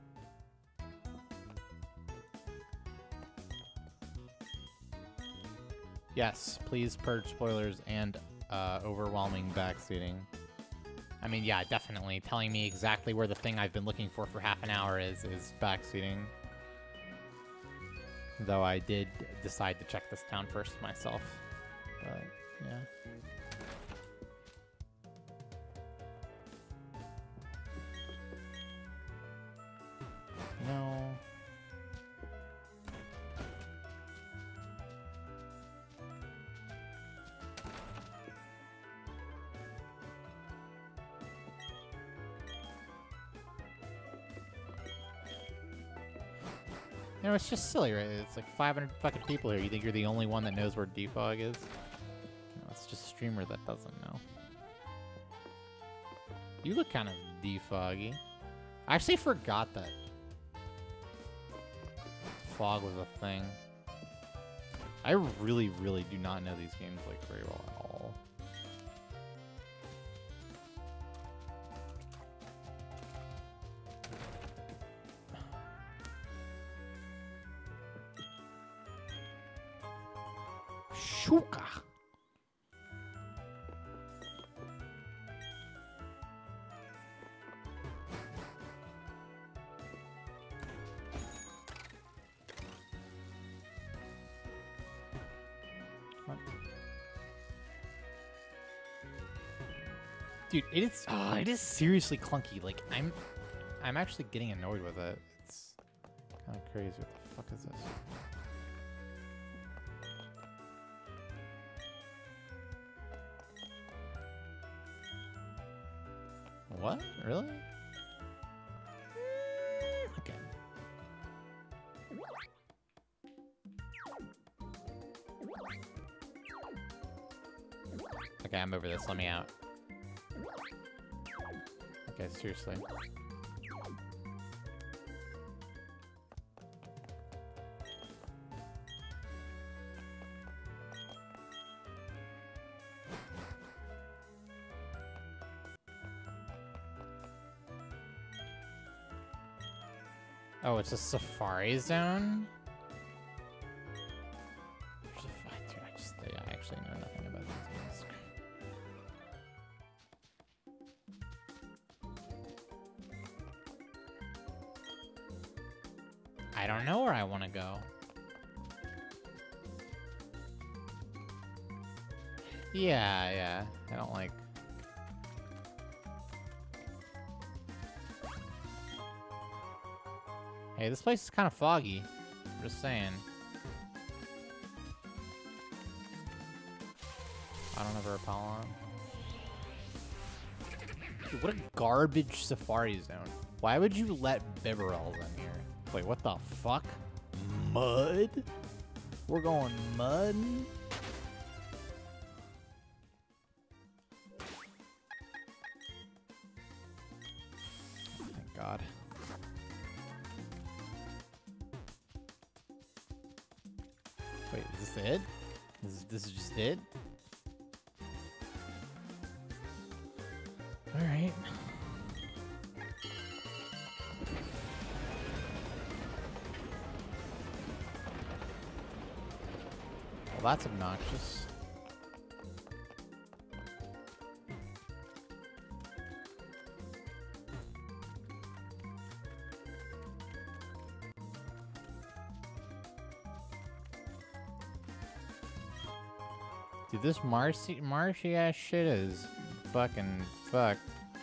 [SPEAKER 1] Yes, please purge spoilers and uh, overwhelming backseating. I mean, yeah, definitely. Telling me exactly where the thing I've been looking for for half an hour is, is backseating. Though I did decide to check this town first myself. But, yeah. No. You know, it's just silly, right? It's like five hundred fucking people here. You think you're the only one that knows where defog is? No, it's just a streamer that doesn't know. You look kind of defoggy. I actually forgot that fog was a thing. I really, really do not know these games like very well at all. Shuka. Dude, it is oh, it is seriously clunky. Like I'm I'm actually getting annoyed with it. It's kind of crazy. What the fuck is this? What? Really? Okay. Okay, I'm over this. Let me out. Okay, seriously. Oh, it's a safari zone? Dude, I just, I actually know nothing about these games. I don't know where I want to go. Yeah, yeah. I don't like... Hey, this place is kind of foggy. I'm just saying. I don't ever Apollo. Dude, what a garbage safari zone. Why would you let Bibarels in here? Wait, what the fuck? Mud? We're going mud? Thank God. Wait, is this it? This is, this is just it? Alright. Well, that's obnoxious. Dude, this marshy, marshy ass shit is fucking fucked.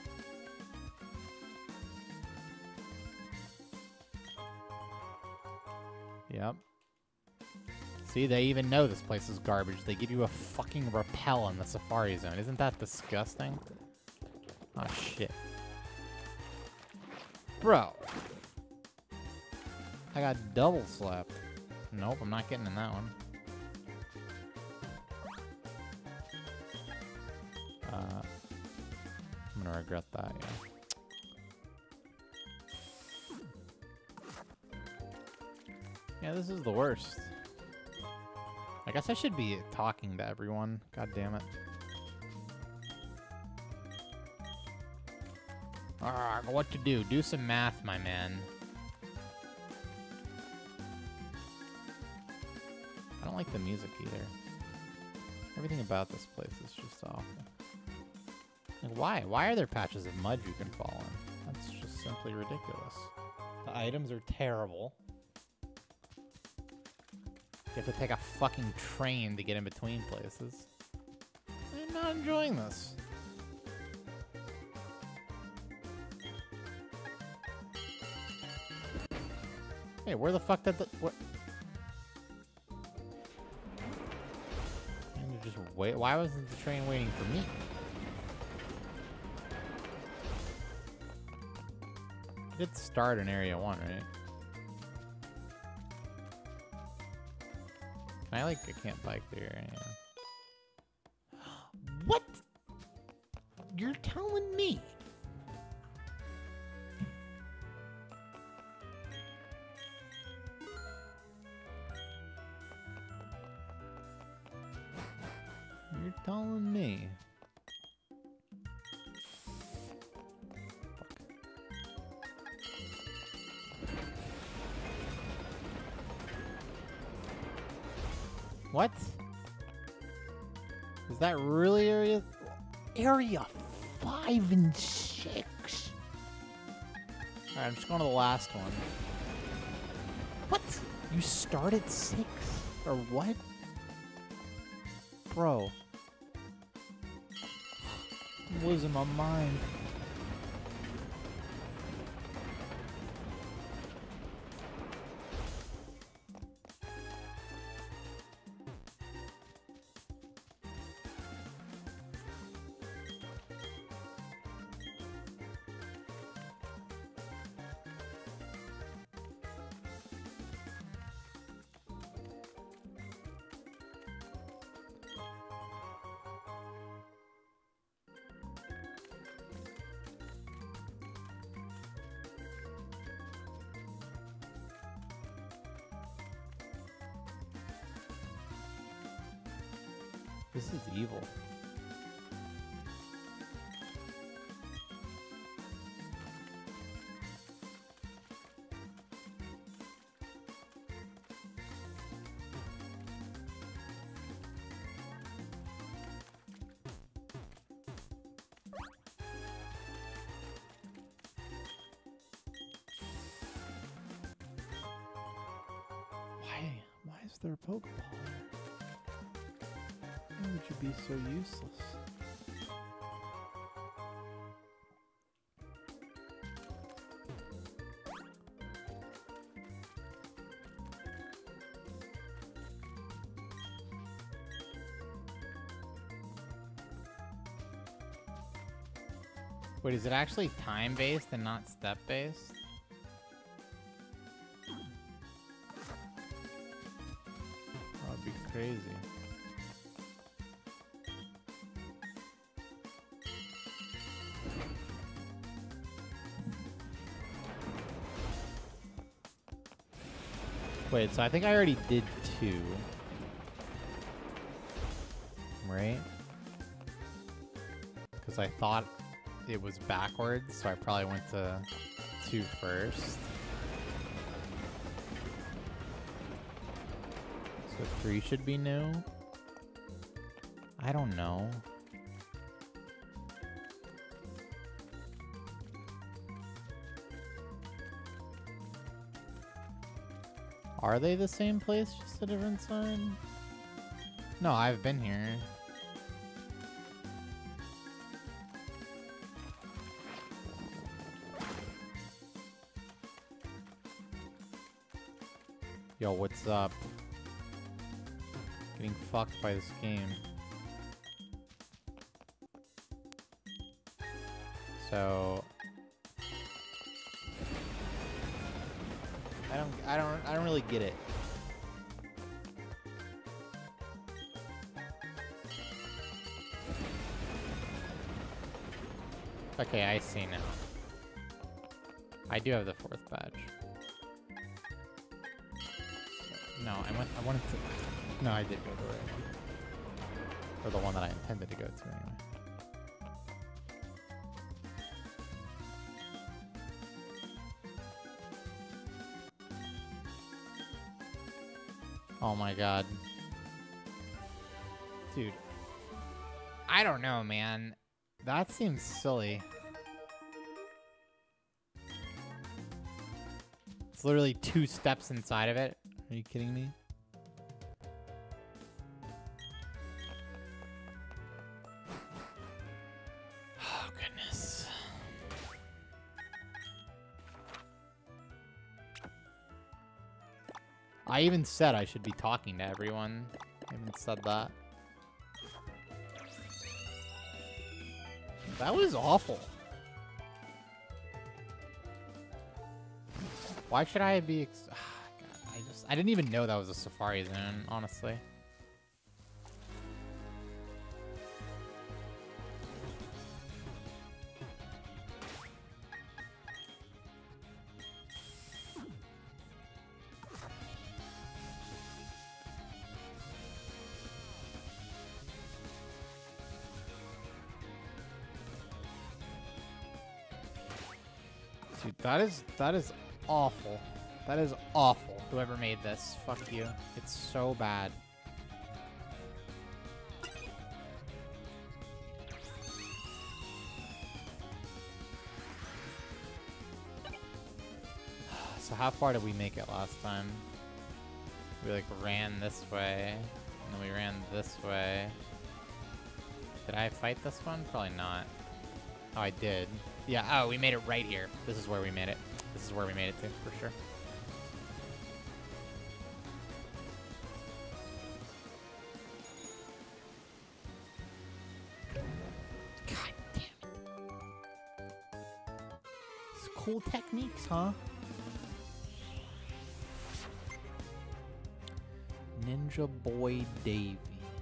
[SPEAKER 1] Yep. See, they even know this place is garbage. They give you a fucking rappel in the Safari Zone. Isn't that disgusting? Oh, shit. Bro. I got double slapped. Nope, I'm not getting in that one. Uh, I'm gonna regret that, yeah. Yeah, this is the worst. I guess I should be talking to everyone. God damn it. Ah, what to do? Do some math, my man. I don't like the music either. Everything about this place is just awful. Like, why? Why are there patches of mud you can fall in? That's just simply ridiculous. The items are terrible. You have to take a fucking train to get in between places. I'm not enjoying this. Hey, where the fuck did the... What? And just wait. Why wasn't the train waiting for me? It did start in Area one, right? I like I can't bike there. Yeah. What? You're telling me? You're telling me? What? Is that really area? Area five and six. All right, I'm just going to the last one. What? You start at six or what? Bro, I'm losing my mind. This is evil. Why? Why is there a Pokeball there? Why would you be so useless? Wait, is it actually time-based and not step-based? That would be crazy. Wait, so I think I already did two. Right? Because I thought it was backwards, so I probably went to two first. So three should be new. I don't know. Are they the same place, just a different sign? No, I've been here. Yo, what's up? Getting fucked by this game. So I don't I don't I don't really get it. Okay, I see now. I do have the fourth badge. No, I went. I wanted to. No, I did go to the right one, or the one that I intended to go to anyway. Oh my god, dude! I don't know, man. That seems silly. It's literally two steps inside of it. Are you kidding me? Oh, goodness. I even said I should be talking to everyone. I haven't said that. That was awful. Why should I be ex God, I just I didn't even know that was a Safari Zone, honestly. Dude, that is that is awful. That is awful. Whoever made this, fuck you. It's so bad. So how far did we make it last time? We like ran this way, and then we ran this way. Did I fight this one? Probably not. Oh, I did. Yeah, oh, we made it right here. This is where we made it. This is where we made it to, for sure. God damn it. It's cool techniques, huh? Ninja Boy Davy.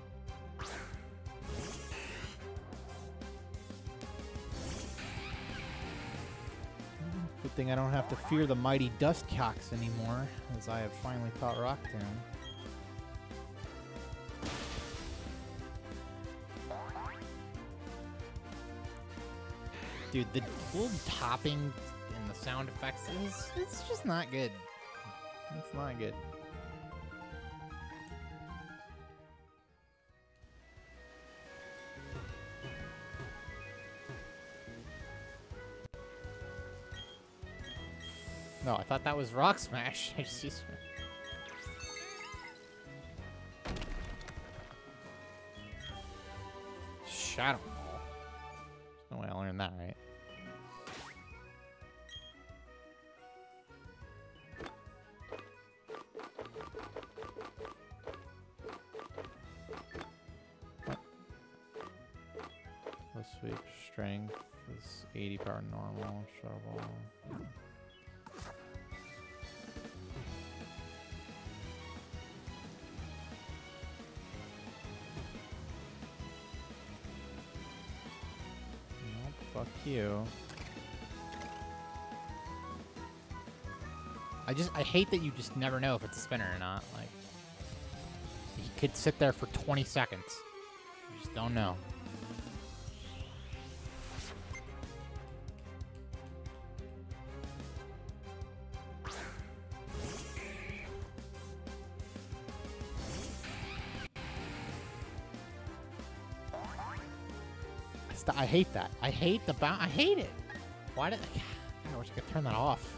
[SPEAKER 1] Good thing I don't have to fear the mighty Dustcocks anymore, as I have finally caught Rocktown. Dude, the little topping and the sound effects is it's just not good. It's not good. No, I thought that was Rock Smash. I just used Shadow Ball. There's no way I learned that right. What? The sweep strength is eighty power normal. Shadow Ball. Fuck you. I just, I hate that you just never know if it's a spinner or not. Like, you could sit there for twenty seconds. You just don't know. I hate that. I hate the bounce. I hate it. Why did I... I wish I could turn that off.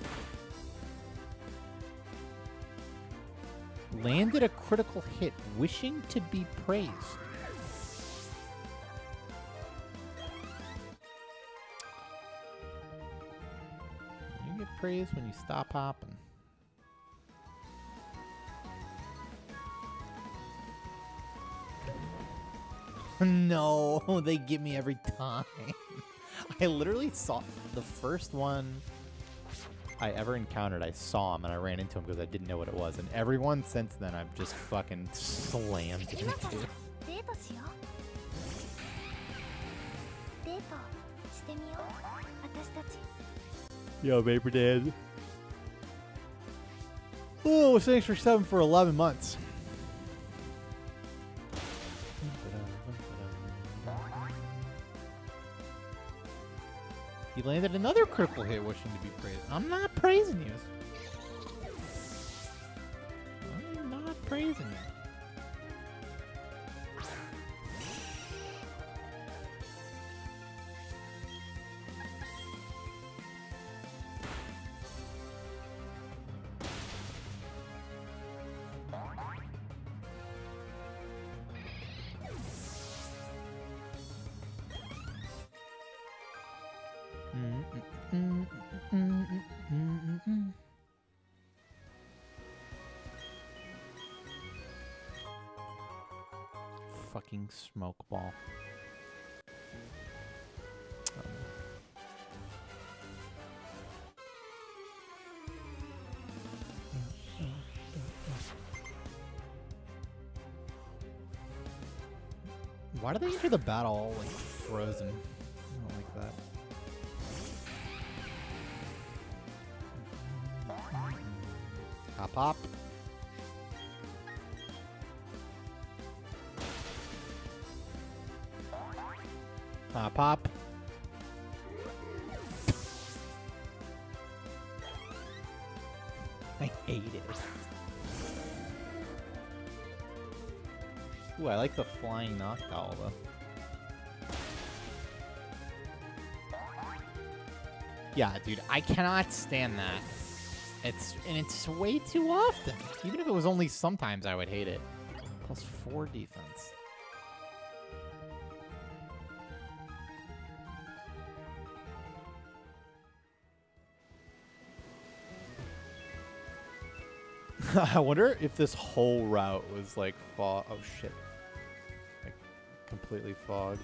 [SPEAKER 1] Landed a critical hit, wishing to be praised. You get praised when you stop hopping. No, they give me every time. I literally saw the first one I ever encountered. I saw him and I ran into him because I didn't know what it was. And everyone since then I've just fucking slammed into. Yo, Vapor Dad. Oh, thanks for seven for eleven months. He landed another critical hit wishing to be praised. I'm not praising you. I'm not praising you. Fucking smoke ball. Why do they enter the battle all, like, frozen? I don't like that. Hop hop. Hop hop. I hate it. Ooh, I like the flying knockdown though. Yeah, dude, I cannot stand that. It's and it's way too often. Even if it was only sometimes, I would hate it. Plus four defense. I wonder if this whole route was like fog. Oh shit! Like completely fogged.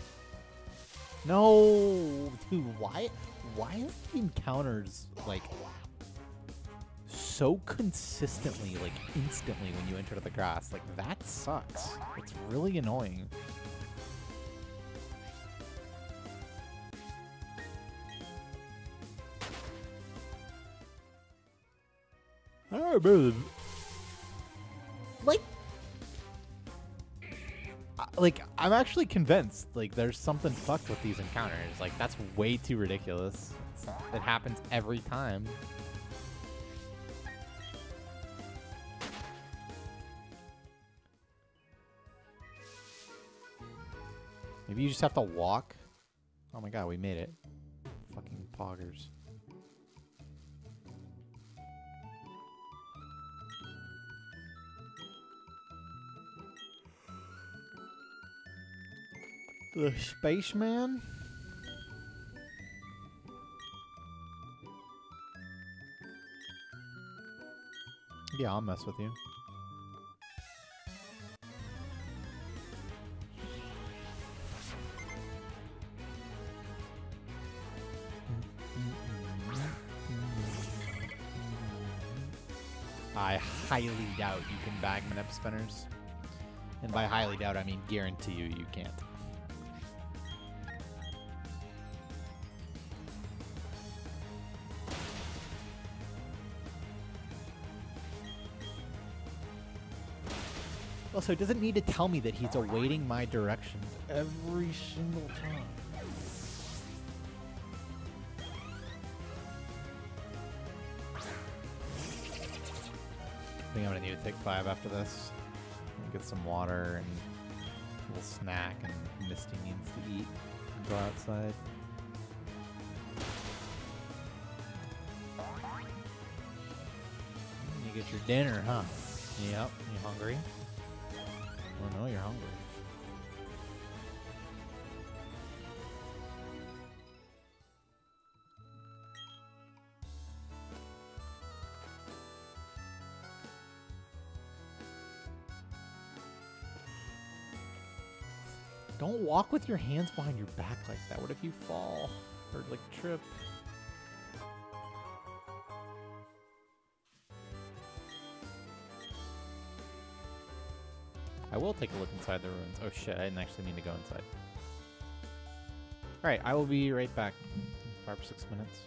[SPEAKER 1] No, dude. Why? Why is the encounters like so consistently, like instantly when you enter the grass? Like that sucks. It's really annoying. I don't remember. Like, like I'm actually convinced. Like, there's something fucked with these encounters. Like, that's way too ridiculous. It's, it happens every time. Maybe you just have to walk. Oh my god, we made it. Fucking poggers. The spaceman? Yeah, I'll mess with you. I highly doubt you can bag manip spinners. And by highly doubt, I mean guarantee you you can't. Also, it doesn't need to tell me that he's awaiting my directions every single time. I think I'm gonna need to take five after this. Get some water and a little snack, and Misty needs to eat and go outside. You get your dinner, huh? Yep. You hungry? Oh no, you're hungry. Don't walk with your hands behind your back like that. What if you fall or like trip? I will take a look inside the ruins. Oh shit, I didn't actually mean to go inside. Alright, I will be right back in five or six minutes.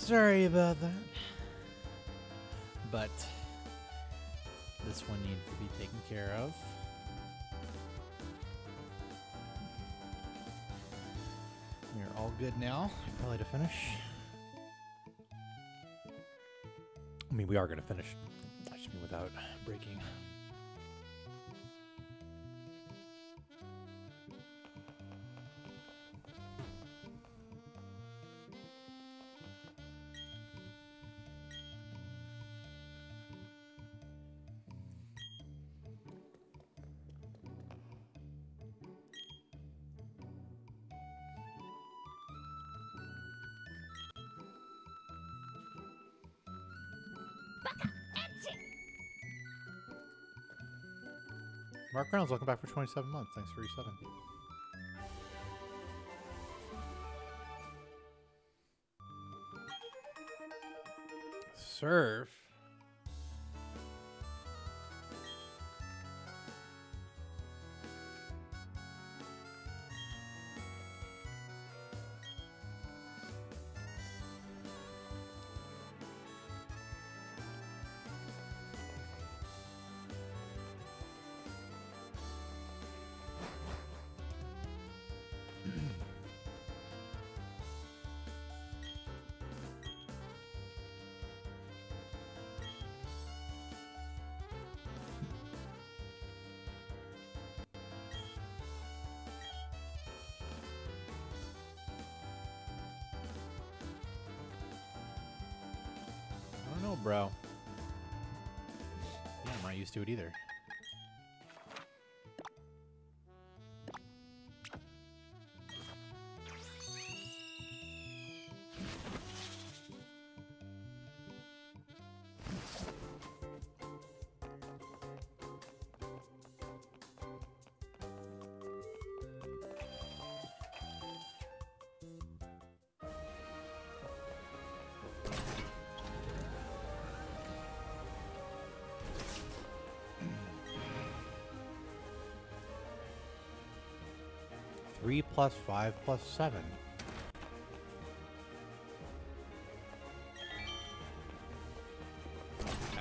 [SPEAKER 1] Sorry about that. But this one needs to be taken care of. We're all good now. Probably to finish. I mean, we are going to finish. I just mean without breaking. Mark Reynolds, welcome back for twenty-seven months. Thanks for resetting. Surf. I don't know, bro. Yeah, I'm not used to it either. Three plus five plus seven. Okay.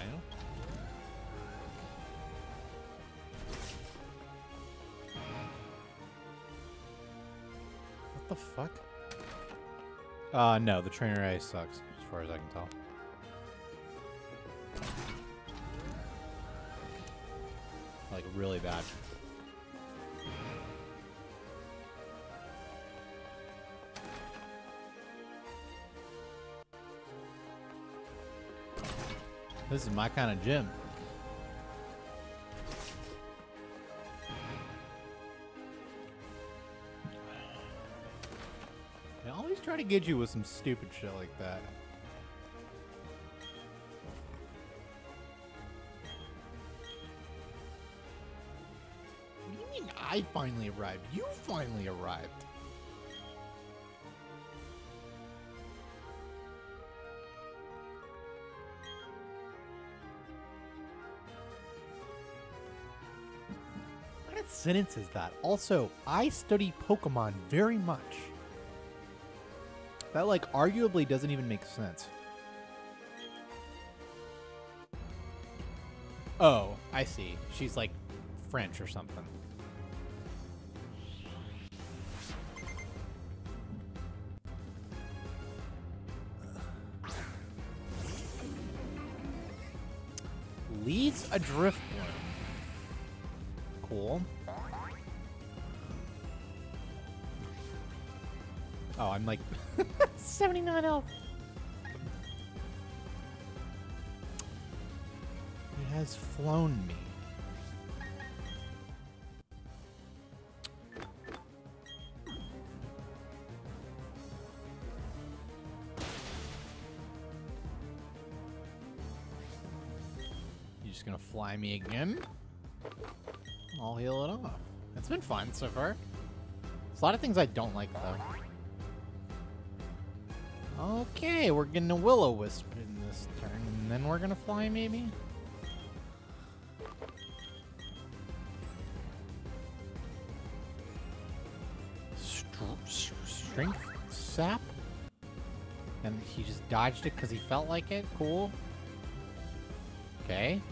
[SPEAKER 1] What the fuck? Uh, no, the trainer A sucks, as far as I can tell. Like, really bad. This is my kind of gym. They always try to get you with some stupid shit like that. What do you mean I finally arrived? You finally arrived. What sentence is that? Also, I study Pokemon very much. That, like, arguably doesn't even make sense. Oh, I see. She's, like, French or something. Leads a Driftwood. Cool. Oh, I'm like seventy-nine health. He has flown me. You just gonna fly me again? I'll heal it off. It's been fun so far. There's a lot of things I don't like, though. Okay, we're getting a Will-O-Wisp in this turn, and then we're gonna fly, maybe? Str strength Sap? And he just dodged it because he felt like it? Cool. Okay.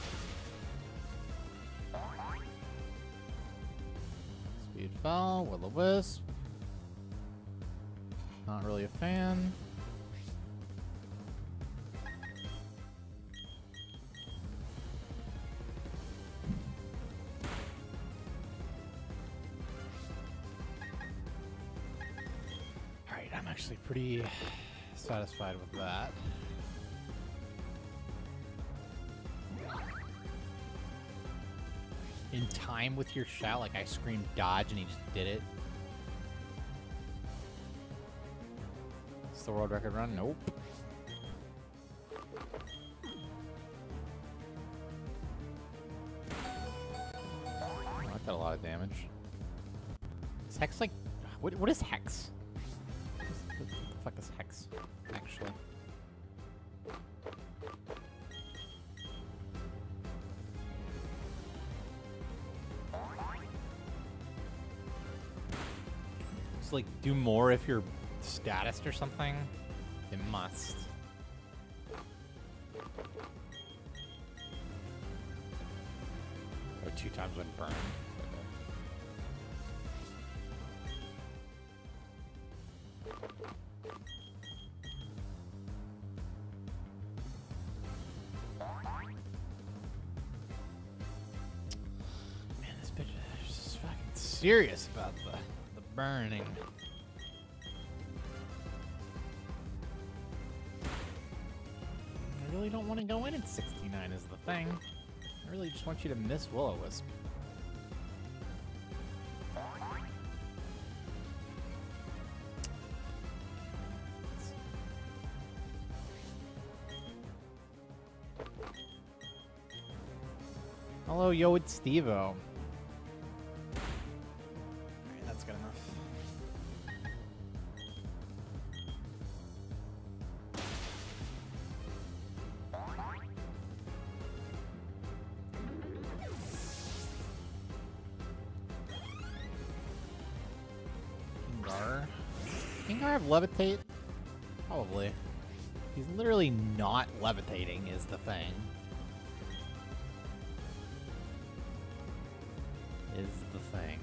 [SPEAKER 1] Speed fell, will-o-wisp. Not really a fan. Alright, I'm actually pretty satisfied with that. In time with your shout, like I screamed dodge and he just did it. Is the world record run? Nope. Oh, that got a lot of damage. Is Hex like... What, what is Hex? What the fuck is Hex, actually? It's like, do more if you're status or something? It must. Oh, two times when burned. Man, this bitch is just fucking serious about the, the burning. I really don't want to go in at sixty-nine is the thing. I really just want you to miss Will-O-Wisp. Hello, yo, it's Steve-O. Alright, that's good enough. Gengar. Gengar have levitate? Probably. He's literally not levitating is the thing. Is the thing.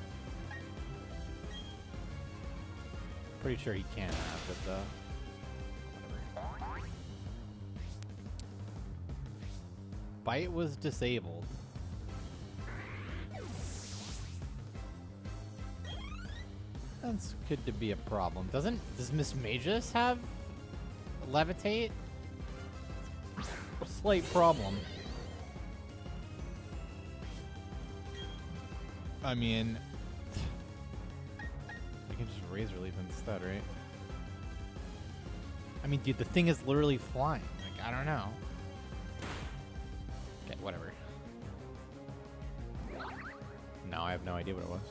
[SPEAKER 1] Pretty sure he can have it though. Whatever. Bite was disabled. That's good to be a problem. Doesn't does Miss Magus have levitate? Slight problem. I mean, I can just Razor Leaf instead, right? I mean, dude, the thing is literally flying. Like, I don't know. Okay, whatever. No, I have no idea what it was.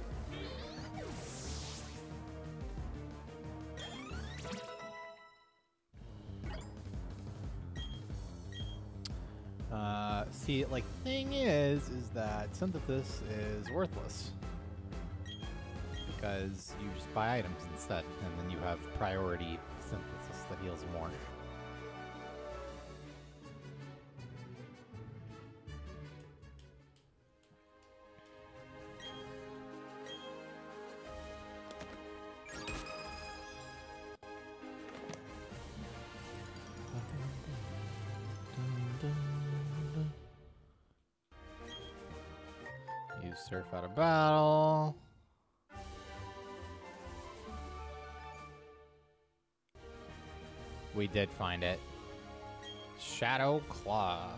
[SPEAKER 1] Uh, see, like, thing is, is that Synthesis is worthless. Because you just buy items instead, and then you have priority Synthesis that heals more. You surf out of battle. We did find it. Shadow Claw.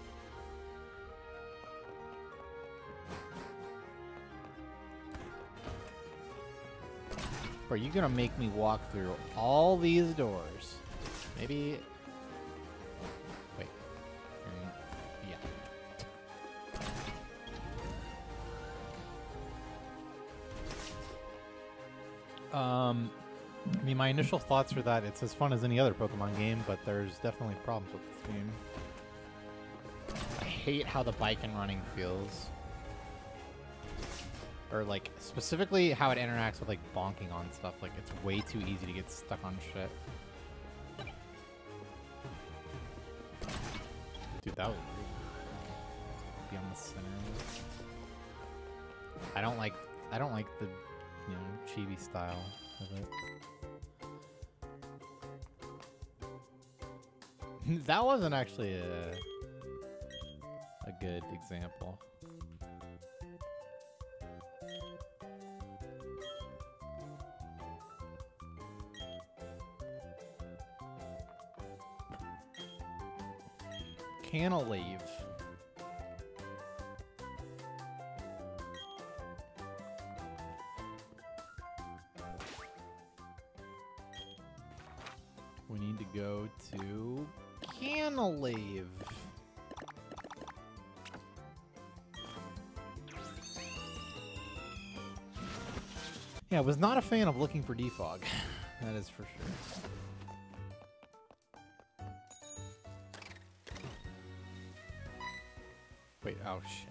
[SPEAKER 1] Are you gonna make me walk through all these doors? Maybe. Wait. Mm, yeah. Um. I mean, my initial thoughts are that it's as fun as any other Pokemon game, but there's definitely problems with this game. I hate how the bike and running feels. Or, like, specifically how it interacts with, like, bonking on stuff. Like, it's way too easy to get stuck on shit. Dude, that was weird. Be on the center. I don't like. I don't like the, you know, chibi style of it. That wasn't actually a a good example. Canalave. We need to go to Canalave. Yeah, I was not a fan of looking for defog. That is for sure. Wait, oh shit.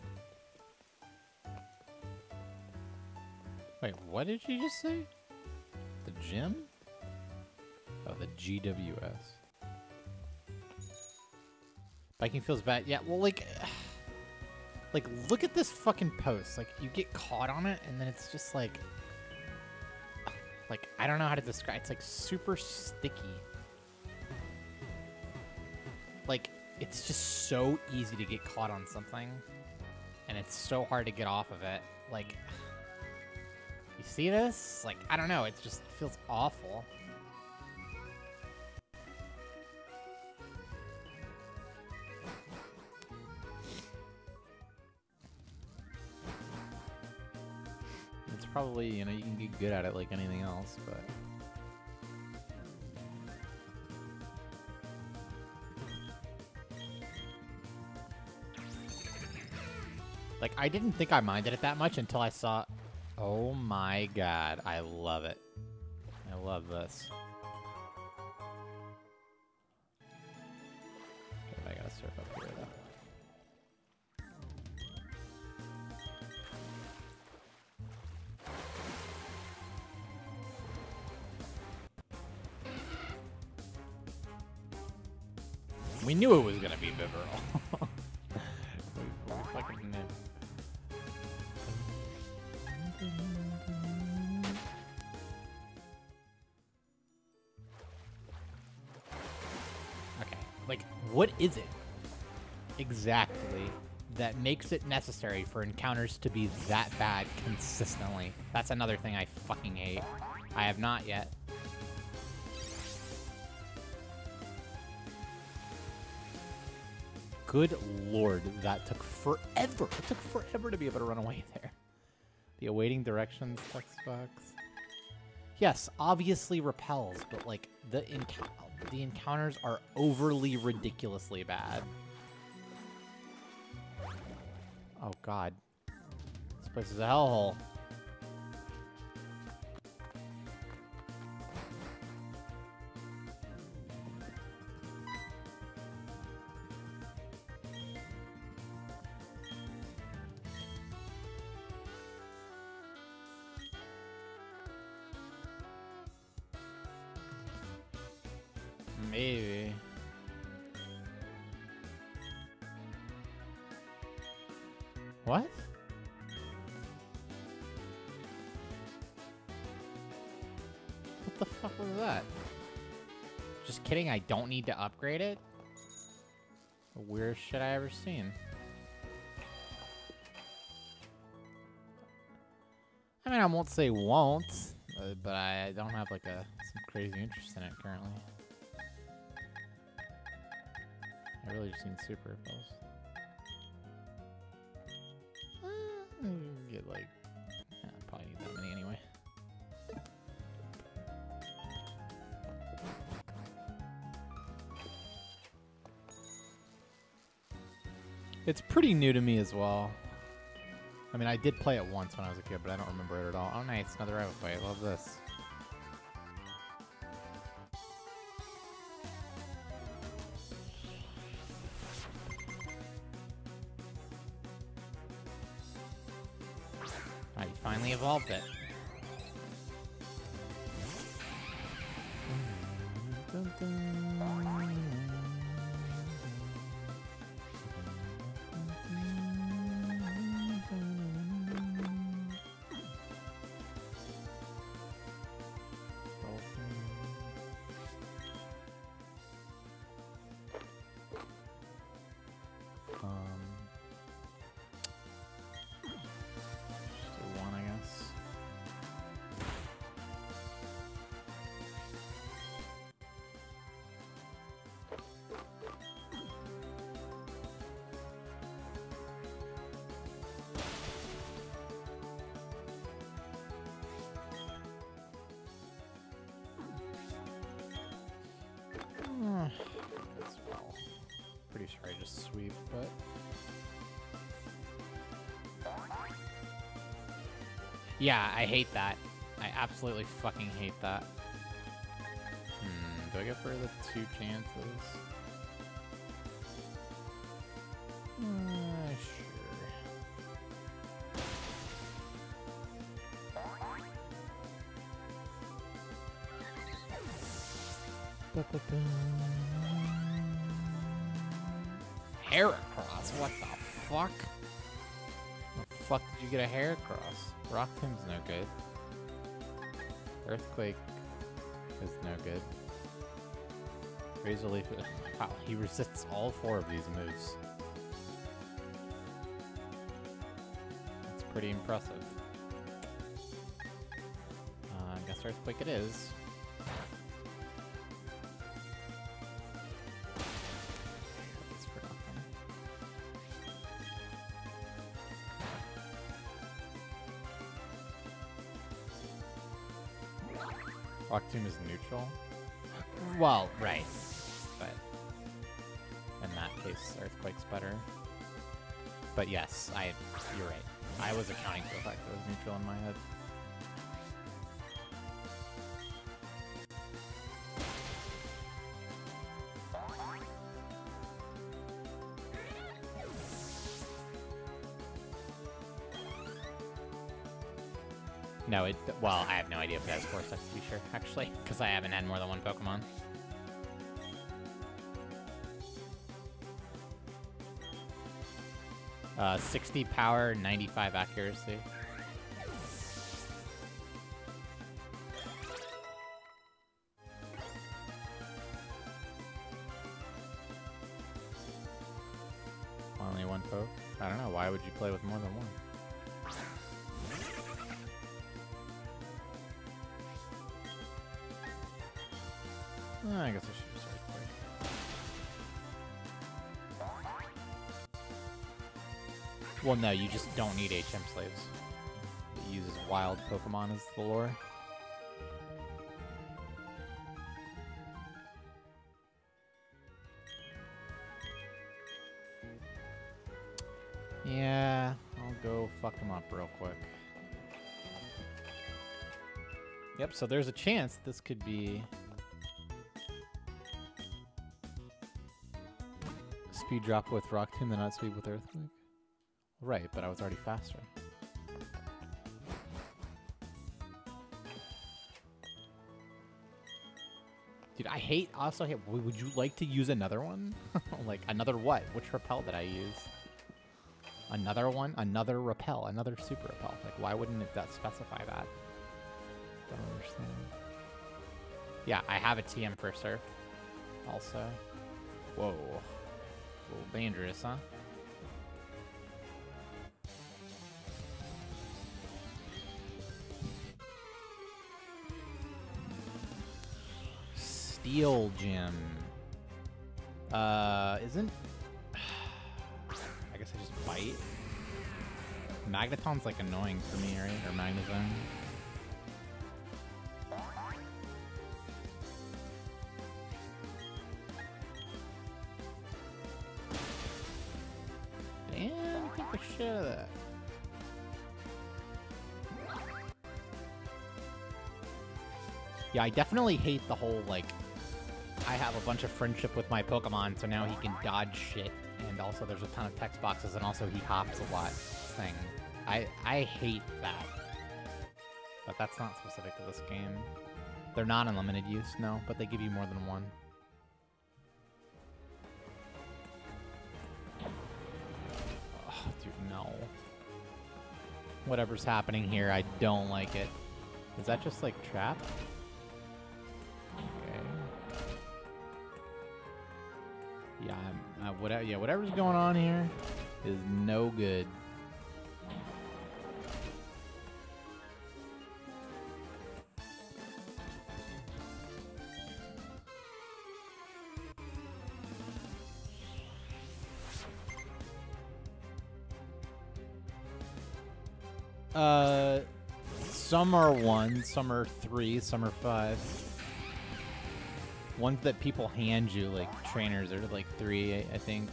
[SPEAKER 1] Wait, what did you just say? The gym? Oh, the G W S. Biking feels bad. Yeah, well, like... Like, look at this fucking post. Like, you get caught on it, and then it's just like... Like, I don't know how to describe. It's like super sticky. Like, it's just so easy to get caught on something. And it's so hard to get off of it. Like, you see this? Like, I don't know. It just feels awful. It's probably, you know, you can get good at it like anything else, but... Like, I didn't think I minded it that much until I saw... Oh my god, I love it. I love this. Okay, I gotta surf up here, though. We knew it was gonna be Bibarel. Fucking okay, like, what is it exactly that makes it necessary for encounters to be that bad consistently? That's another thing I fucking hate. I have not yet. Good lord, that took forever. It took forever to be able to run away there. The awaiting directions text box. Yes, obviously repels, but like the encou the encounters are overly ridiculously bad. Oh god. This place is a hellhole. Maybe. What? What the fuck was that? Just kidding, I don't need to upgrade it? The weirdest shit I ever seen. I mean, I won't say won't, uh, but I don't have like a some crazy interest in it currently. I really just need super repels. Uh, get like, yeah, I probably need that many anyway. It's pretty new to me as well. I mean, I did play it once when I was a kid, but I don't remember it at all. Oh, nice, another rival fight. I love this. I finally evolved it. Pretty sure I just sweep, but... Yeah, I hate that. I absolutely fucking hate that. Hmm, do I go for the two chances? Uh, sure. Ba-ba-ba. Heracross? What the fuck? The fuck did you get a Heracross? Rock Tomb's no good. Earthquake is no good. Razor Leaf. Wow, he resists all four of these moves. That's pretty impressive. Uh, I guess Earthquake it is. That's for nothing. Rock Tomb is neutral. Well, right. But in that case, Earthquake's better. But yes, I you're right. I was accounting for the fact that it was neutral in my head. No, it. Well, I have no idea if it has four sets to be sure, actually, because I haven't had more than one Pokemon. Uh, sixty power, ninety-five accuracy. Only one poke? I don't know. Why would you play with more than one? Oh, I guess I should just Earthquake. Well, no, you just don't need H M Slaves. It uses wild Pokemon as the lore. Yeah, I'll go fuck them up real quick. Yep, so there's a chance this could be... Speed drop with Rock Tomb, then not speed with Earthquake? Right, but I was already faster. Dude, I hate, also hate, would you like to use another one? Like, another what? Which repel did I use? Another one? Another repel, another super repel. Like, why wouldn't it that specify that? Don't understand. Yeah, I have a T M for Surf, also. Whoa. A little dangerous, huh? Steel Gym. Uh, isn't... I guess I just bite. Magneton's like annoying for me, right? Or Magnezone. Damn, take the shit out of that. Yeah, I definitely hate the whole, like, I have a bunch of friendship with my Pokemon, so now he can dodge shit, and also there's a ton of text boxes, and also he hops a lot thing. I, I hate that. But that's not specific to this game. They're not unlimited use, no, but they give you more than one. Oh, dude, no. Whatever's happening here, I don't like it. Is that just, like, trap? Yeah, I'm, uh, whatever, yeah, whatever's going on here is no good. Uh, some are one, some are three, some are five. Ones that people hand you, like trainers, are like three, I, I think.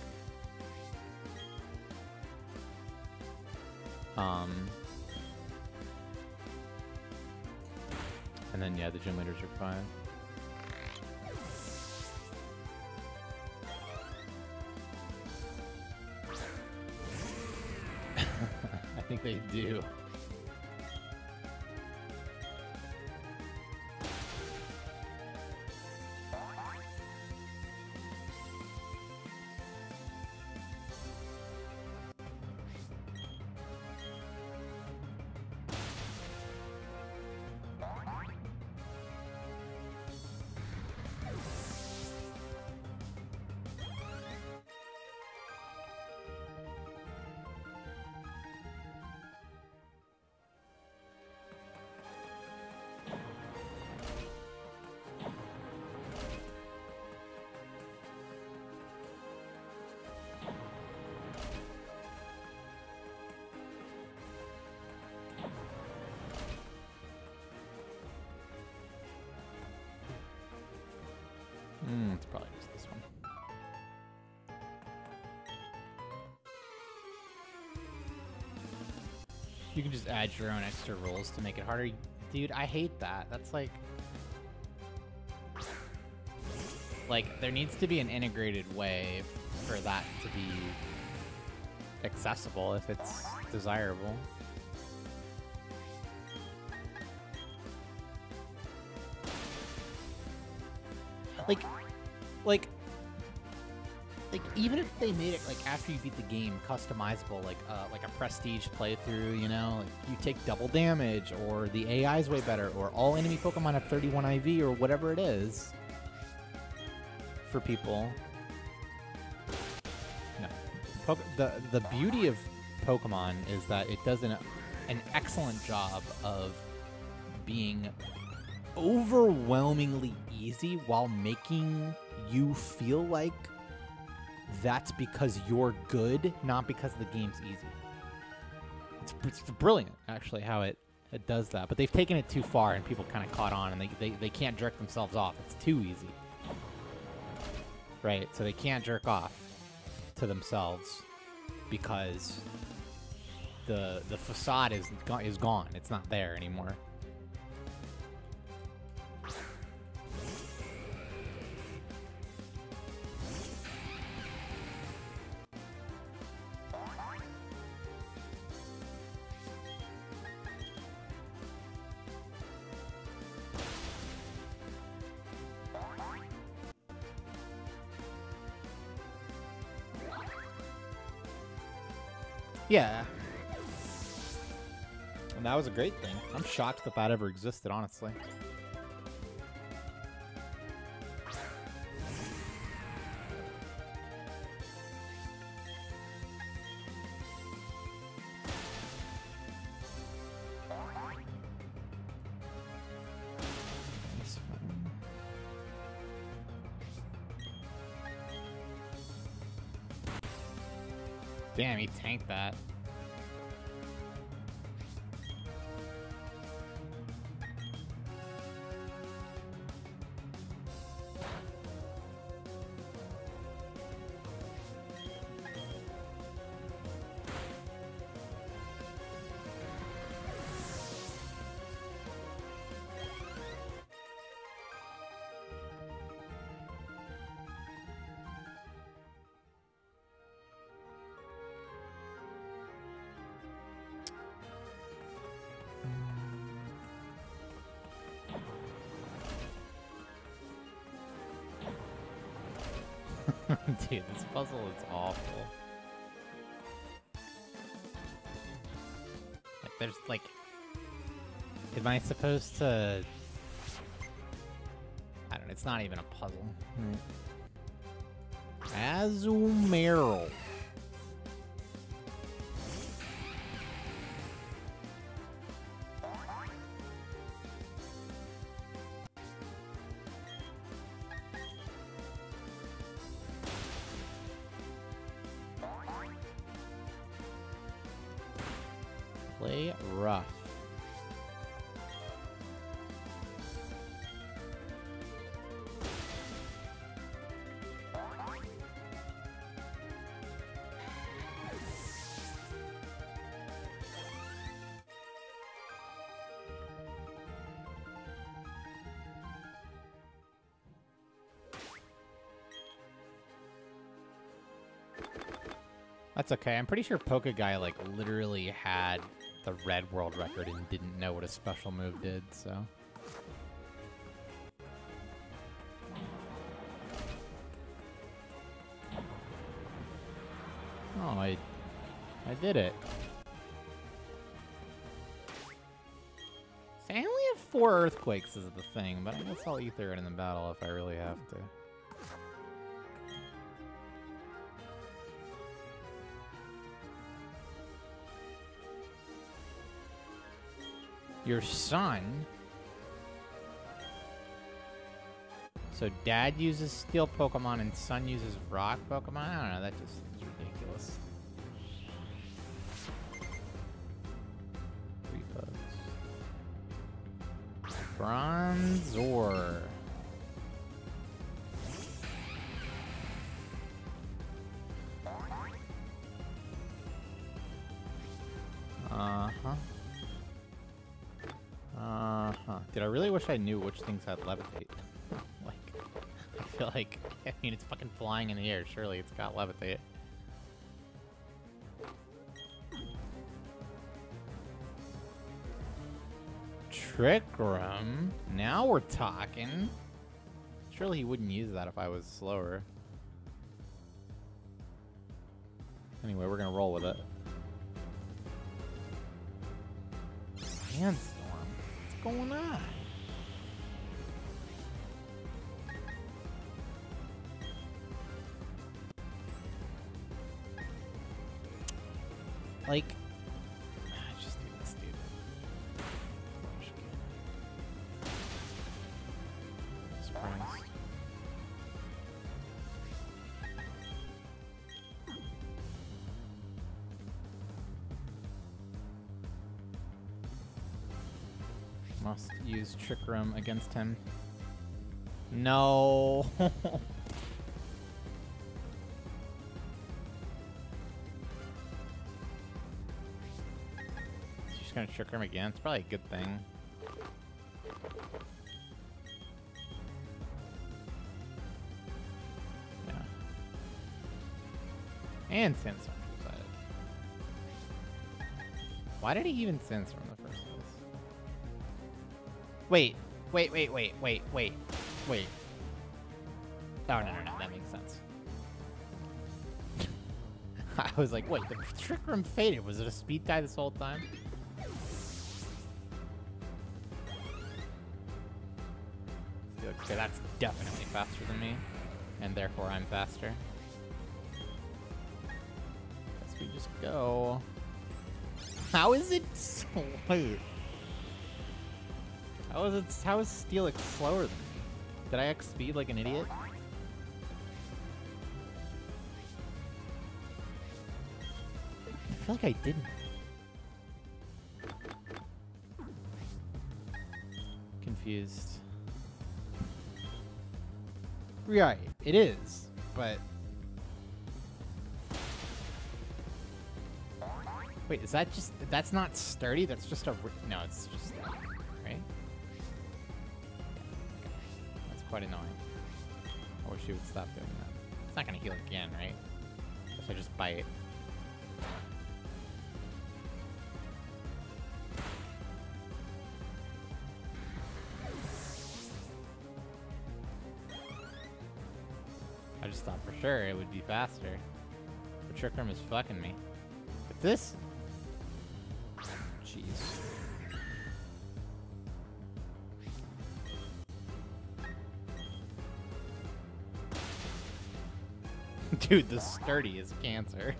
[SPEAKER 1] Um, and then yeah, the gym leaders are five. I think they do. Hmm, it's probably just this one. You can just add your own extra rules to make it harder. Dude, I hate that. That's like... Like, there needs to be an integrated way for that to be accessible if it's desirable. Like, like, like even if they made it like after you beat the game customizable, like uh, like a prestige playthrough, you know, like you take double damage, or the A I is way better, or all enemy Pokemon have thirty-one I V, or whatever it is for people. No, po the the beauty of Pokemon is that it does an an excellent job of being overwhelmingly easy while making you feel like that's because you're good, not because the game's easy. It's, it's brilliant, actually, how it, it does that. But they've taken it too far, and people kind of caught on, and they, they, they can't jerk themselves off. It's too easy. Right? So they can't jerk off to themselves because the the facade is, go is gone. It's not there anymore. Yeah. And that was a great thing. I'm shocked that that ever existed, honestly. Damn, he tanked that. Dude, this puzzle is awful. Like, there's like... Am I supposed to... I don't know, it's not even a puzzle. Azumarill. Play rough. That's okay. I'm pretty sure Poke Guy, like, literally had the red world record and didn't know what a special move did, so... Oh, I... I did it. See, I only have four Earthquakes is the thing, but I guess I'll Ether it in the battle if I really have to. Your son? So dad uses steel Pokemon and son uses rock Pokemon? I don't know, that just seems ridiculous. Three bugs. Bronzor. Uh-huh. Uh-huh. Did I really wish I knew which things had levitate? Like, I feel like, I mean, it's fucking flying in the air. Surely it's got levitate. Trick Room? Now we're talking. Surely he wouldn't use that if I was slower. Anyway, we're gonna roll with it. Sandstorm? What's going on? Like, just do this, dude. Surprise. Must use Trick Room against him. No. She's gonna Trick Room again. It's probably a good thing. Yeah. And Sandstorm decided. Why did he even Sandstorm in the first place? Wait, wait, wait, wait, wait, wait, wait. Oh, no, no, no, that makes sense. I was like, wait, the Trick Room faded. Was it a speed tie this whole time? Okay, that's definitely faster than me, and therefore I'm faster. Guess we just go. How is it slow? How is it? How is Steelix slower than me? Did I X speed like an idiot? I feel like I didn't. Confused. Right, it is, but wait, is that just? That's not sturdy. That's just a no. It's just right. That's quite annoying. I wish you would stop doing that. It's not gonna heal again, right? If I just bite. I just thought for sure it would be faster. But Trick Room is fucking me. But this? Jeez. Dude, the sturdy is cancer.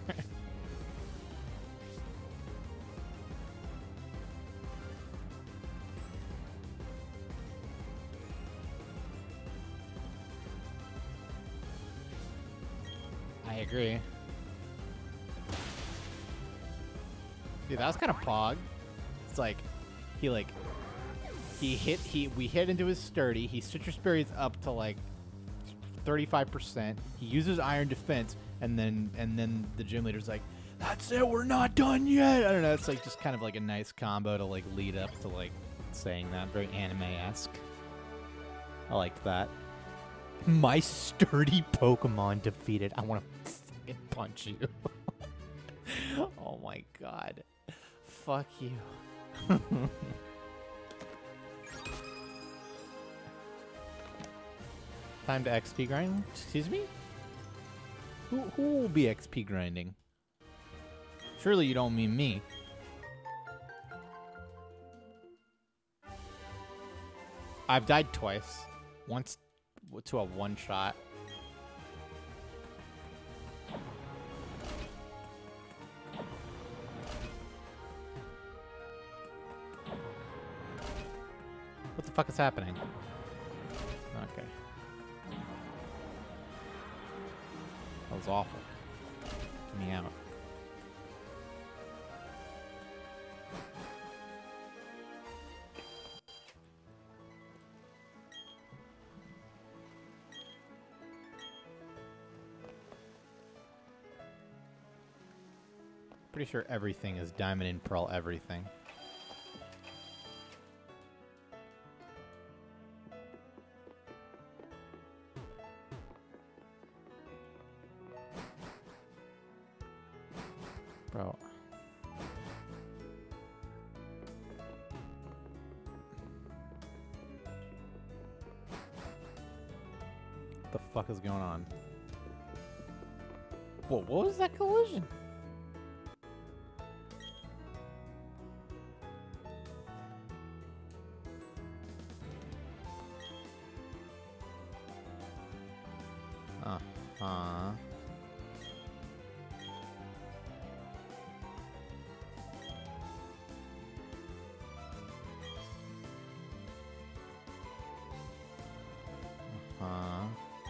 [SPEAKER 1] I agree. Dude, that was kind of pog. It's like, he like, he hit, he, we hit into his sturdy, he Citrus Berries up to like thirty-five percent, he uses Iron Defense, and then, and then the gym leader's like, that's it, we're not done yet! I don't know, it's like just kind of like a nice combo to like lead up to like saying that, very anime-esque. I liked that. My sturdy Pokemon defeated. I want to fucking punch you. Oh my god. Fuck you. Time to X P grind? Excuse me? Who, who will be X P grinding? Surely you don't mean me. I've died twice. Once to a one-shot. What the fuck is happening? Okay. That was awful. Get me out. Pretty sure everything is Diamond and Pearl everything. Bro. What the fuck is going on? Whoa, what was that collision? Uh-huh. Uh-huh.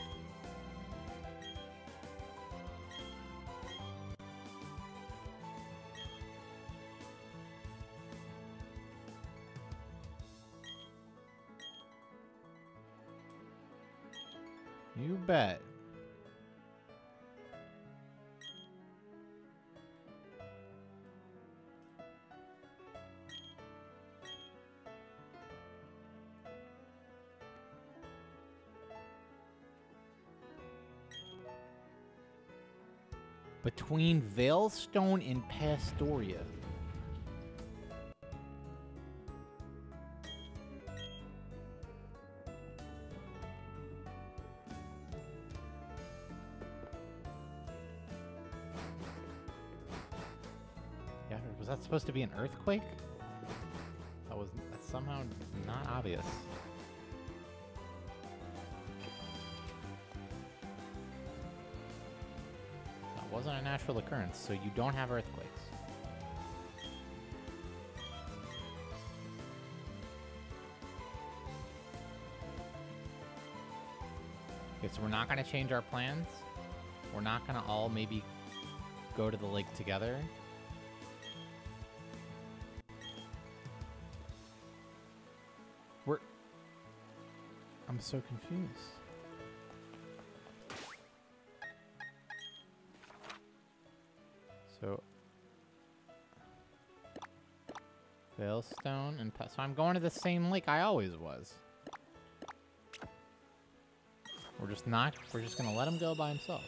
[SPEAKER 1] You bet. Between Veilstone and Pastoria. Yeah, was that supposed to be an earthquake? That was that's somehow not obvious. Wasn't a natural occurrence, so you don't have earthquakes. Okay, so we're not going to change our plans. We're not going to all maybe go to the lake together. We're... I'm so confused. So, Veilstone and so I'm going to the same lake I always was. We're just not. We're just gonna let him go by himself.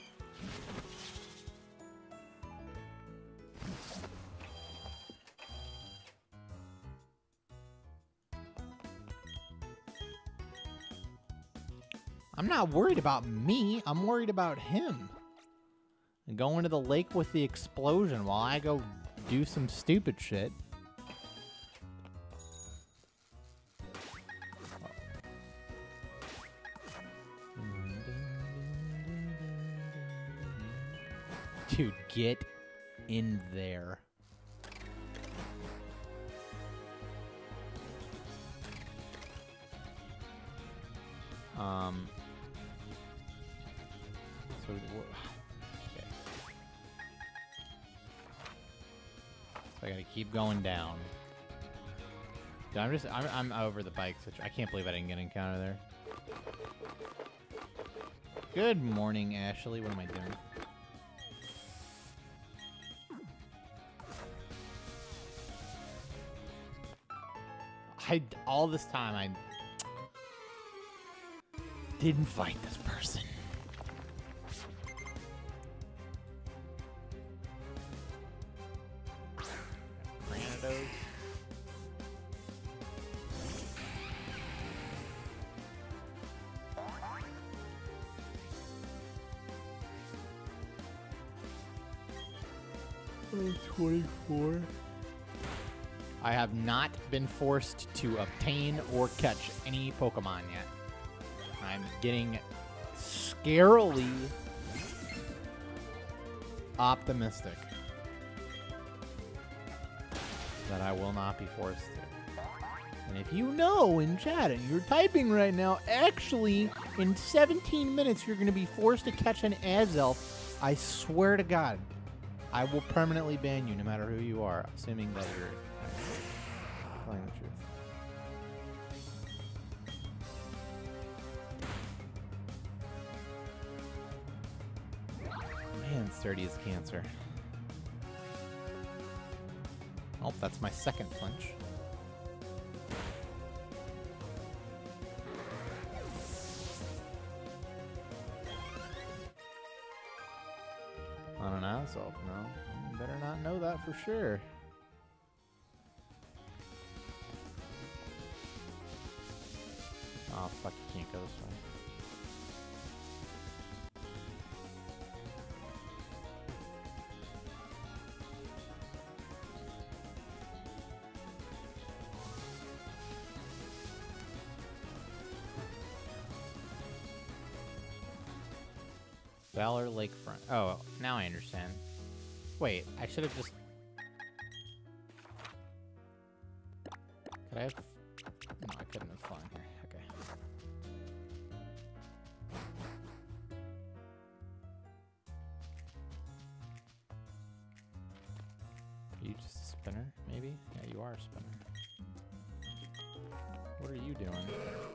[SPEAKER 1] I'm not worried about me. I'm worried about him. And go into the lake with the explosion while I go do some stupid shit. Dude, get in there. Um. So. I gotta keep going down. Dude, I'm just, I'm, I'm over the bike situation. I can't believe I didn't get an encounter there. Good morning, Ashley. What am I doing? I, all this time, I didn't fight this person. twenty-four. I have not been forced to obtain or catch any Pokemon yet. I'm getting scarily optimistic that I will not be forced to. And if you know in chat and you're typing right now, actually, in seventeen minutes you're going to be forced to catch an Azelf, I swear to God, I will permanently ban you no matter who you are, assuming that you're telling the truth. Man, sturdy as cancer. Oh, that's my second flinch. On an Azelf, no. You better not know that for sure. Oh, fuck, you can't go this way. Valor Lakefront. Oh, now I understand. Wait, I should have just... Could I have... No, I couldn't have flown here. Okay. Are you just a spinner, maybe? Yeah, you are a spinner. What are you doing?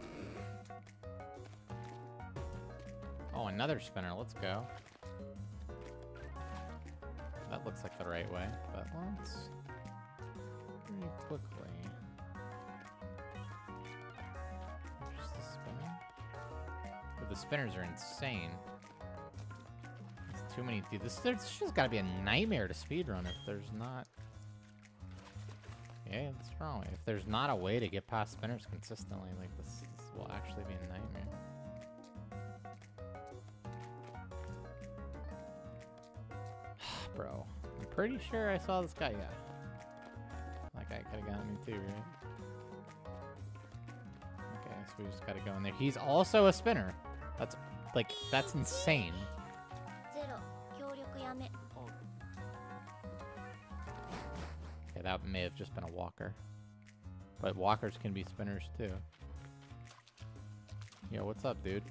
[SPEAKER 1] Oh, another spinner. Let's go. That looks like the right way, but let's pretty quickly. Just a spinner. But the spinners are insane. There's too many. Dude, this there's just got to be a nightmare to speedrun if there's not. Yeah, that's wrong. If there's not a way to get past spinners consistently, like this, this will actually be a nightmare. Bro, I'm pretty sure I saw this guy, yeah. That guy could have gotten me too, right? Okay, so we just gotta go in there. He's also a spinner. That's, like, that's insane. Okay, that may have just been a walker. But walkers can be spinners too. Yo, what's up, dude?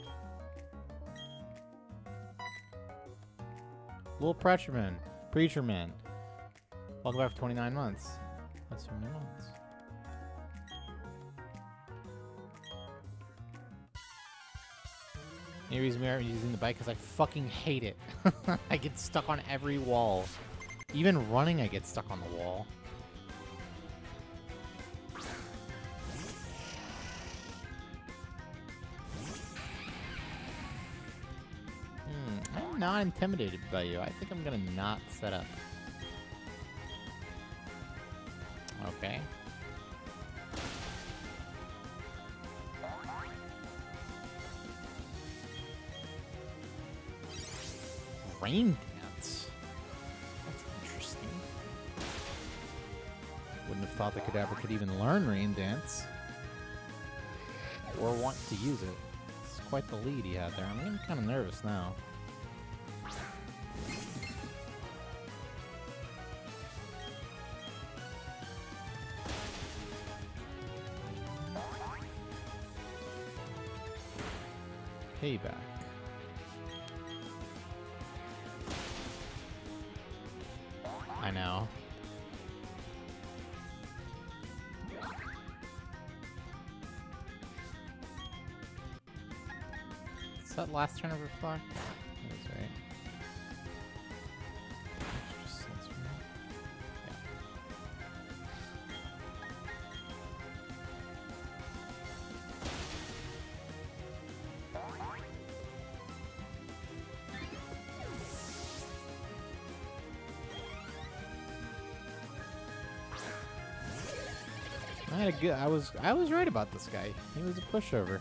[SPEAKER 1] Little Preacher Man. Preacher Man. Welcome back for twenty-nine months. That's so many months. Any reason I'm using the bike? Because I fucking hate it. I get stuck on every wall. Even running, I get stuck on the wall. I'm not intimidated by you. I think I'm gonna not set up. Okay. Rain dance. That's interesting. Wouldn't have thought the cadaver could even learn rain dance. Or want to use it. It's quite the lead he had there. I'm getting kind of nervous now. Payback. I know. Is that last turn of Reflect? That is right. Just sense from that. I had a good. I was. I was right about this guy. He was a pushover.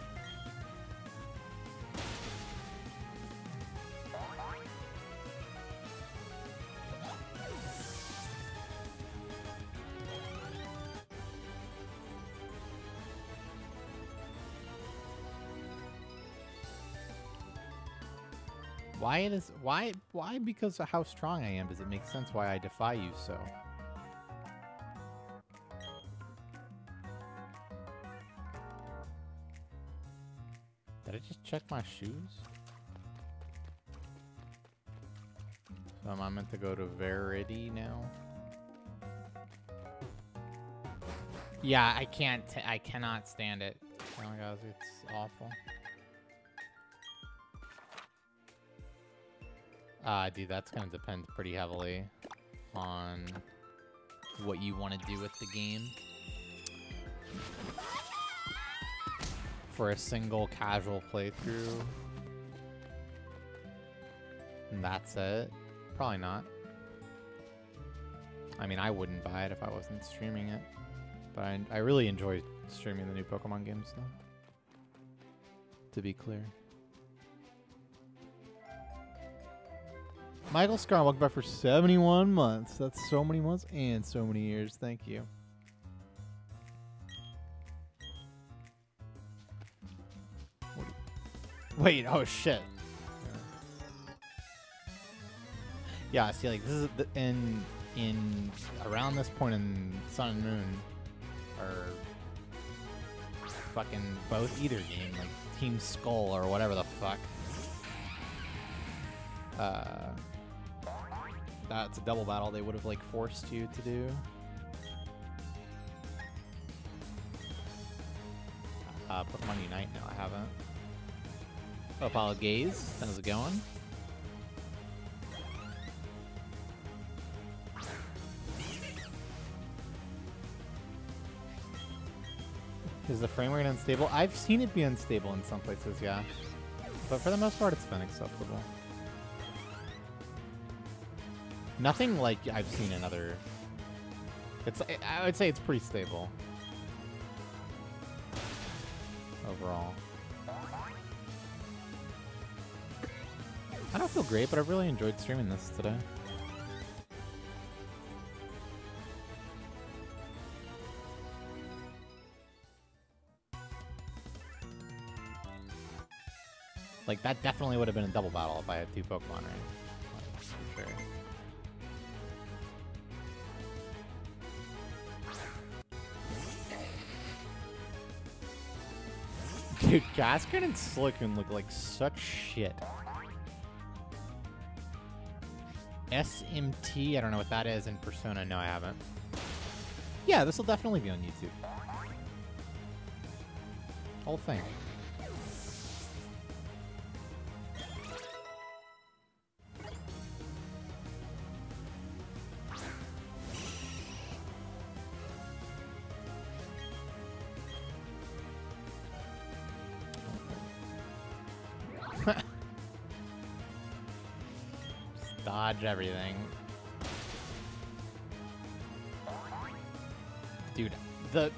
[SPEAKER 1] Why it is why why because of how strong I am does it make sense why I defy you so? Did I just check my shoes? So am I meant to go to Verity now? Yeah, I can't. T I cannot stand it. Oh my god, it's awful. Uh, dude, that's gonna depend pretty heavily on what you want to do with the game. For a single casual playthrough, and that's it. Probably not. I mean, I wouldn't buy it if I wasn't streaming it. But I, I really enjoy streaming the new Pokemon games, though. To be clear. Michael Scar, welcome back for seventy-one months. That's so many months and so many years. Thank you. What do you Wait, oh shit. Yeah, see, like, this is the, in, in, around this point in Sun and Moon, or fucking both either game, like Team Skull or whatever the fuck. Uh, that's a double battle they would have like forced you to do. Uh, Pokemon Unite, no, I haven't. Oh, Apollo Gaze, how's it going? Is the frame rate unstable? I've seen it be unstable in some places, yeah. But for the most part, it's been acceptable. Nothing like I've seen in other... It's, I would say it's pretty stable. Overall. I don't feel great, but I've really enjoyed streaming this today. Like, that definitely would have been a double battle if I had two Pokemon, right? Like, for sure. Dude, Gaskin and Slickman look like such shit. S M T, I don't know what that is in Persona. No, I haven't. Yeah, this will definitely be on YouTube. Whole thing. Dodge everything. Dude, the...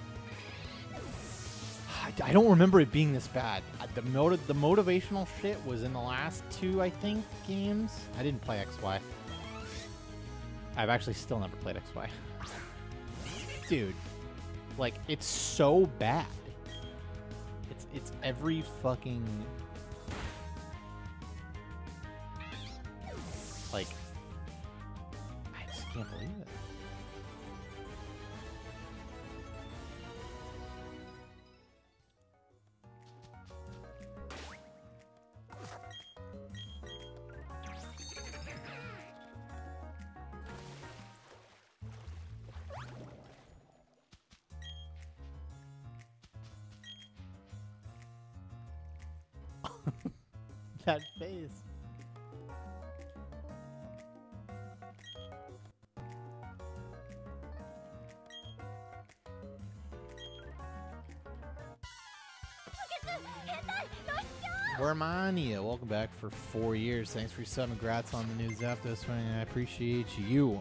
[SPEAKER 1] I, I don't remember it being this bad. The, motiv the motivational shit was in the last two, I think, games. I didn't play X Y. I've actually still never played X Y. Dude, like, it's so bad. It's, it's every fucking... Like, I just can't believe it. That face. Gunnermaniac, welcome back for four years. Thanks for your sub. Congrats on the new Zapdos winning. I appreciate you.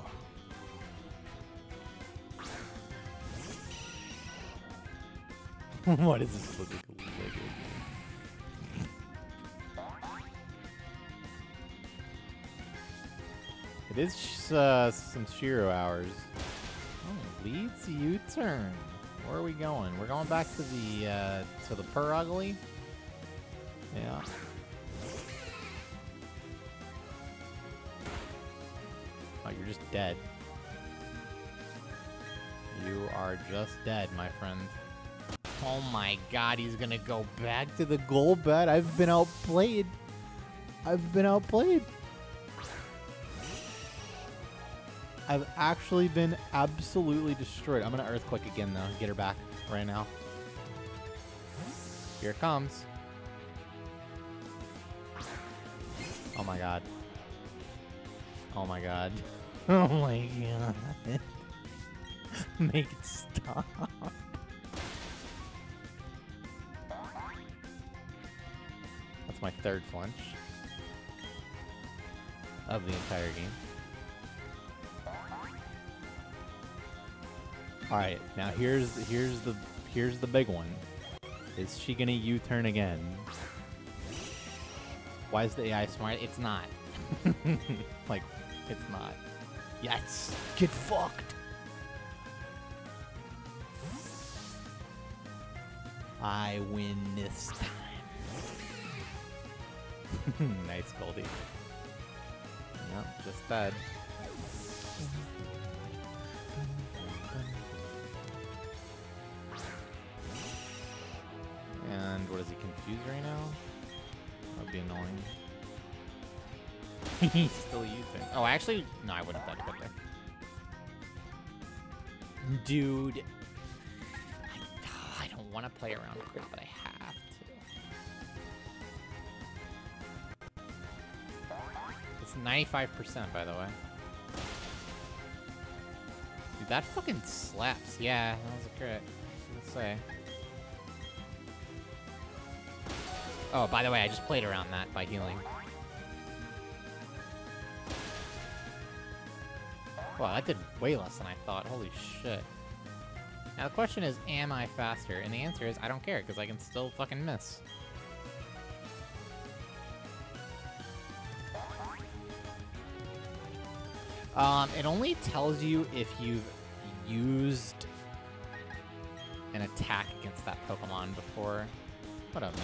[SPEAKER 1] What does this look like? It is uh, some Shiro hours. Oh, leads U-turn. Where are we going? We're going back to the uh, to the Purugly. Yeah. Oh, you're just dead. You are just dead, my friend. Oh my god, he's gonna go back to the goal bet. I've been outplayed. I've been outplayed. I've actually been absolutely destroyed. I'm gonna Earthquake again, though. Get her back right now. Here it comes. Oh my god. Oh my god. Oh my god. Make it stop. That's my third flinch of the entire game. All right, now here's here's the here's the big one. Is she gonna U-turn again? Why is the A I smart? It's not. Like, it's not. Yes, get fucked. I win this time. Nice, Goldie. Yep, just that. And what is he confused right now? That'd be annoying. He's still using. Oh, actually, no, I wouldn't have done it there. Dude. I, I don't want to play around with it, but I have to. It's ninety-five percent, by the way. Dude, that fucking slaps. Yeah, that was a crit. Let's say. Oh, by the way, I just played around that by healing. Wow, that did way less than I thought. Holy shit. Now the question is, am I faster? And the answer is, I don't care, because I can still fucking miss. Um, it only tells you if you've used an attack against that Pokemon before. What up, man?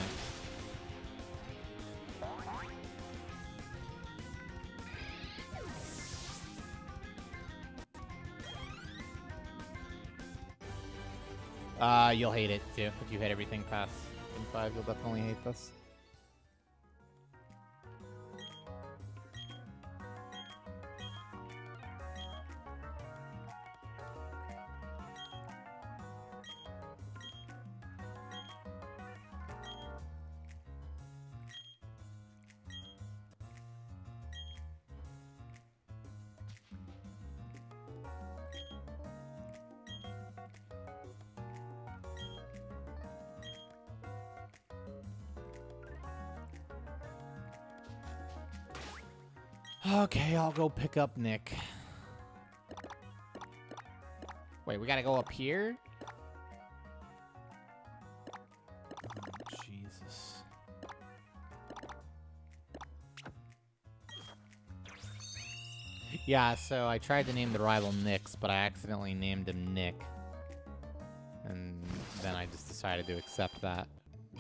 [SPEAKER 1] Uh, you'll hate it, too. If you hit everything past Gen five, you'll definitely hate this. Okay, I'll go pick up Nick. Wait, we gotta go up here? Oh, Jesus. Yeah, so I tried to name the rival Nix, but I accidentally named him Nick. And then I just decided to accept that.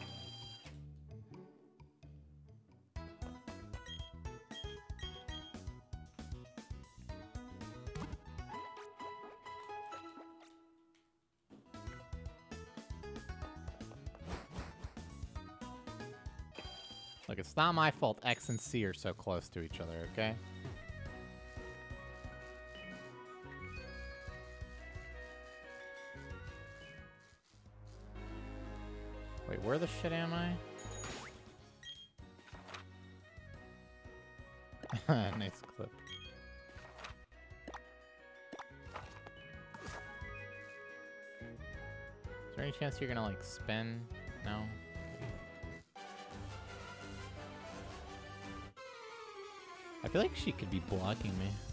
[SPEAKER 1] Look, it's not my fault X and C are so close to each other, okay? Wait, where the shit am I? Nice clip. Is there any chance you're gonna, like, spin? No? I feel like she could be blocking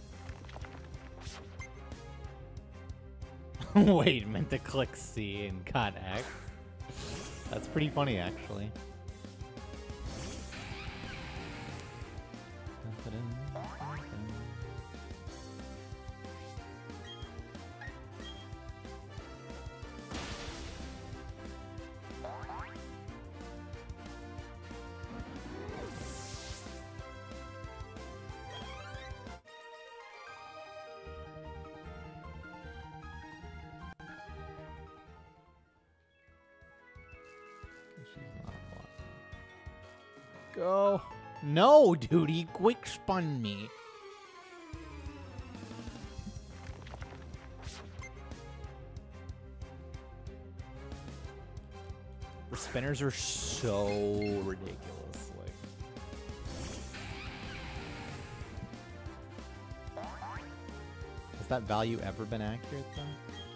[SPEAKER 1] me. Wait, meant to click C and got X? That's pretty funny, actually. go. No, dude, he quick spun me. The spinners are so ridiculous. Like, has that value ever been accurate then?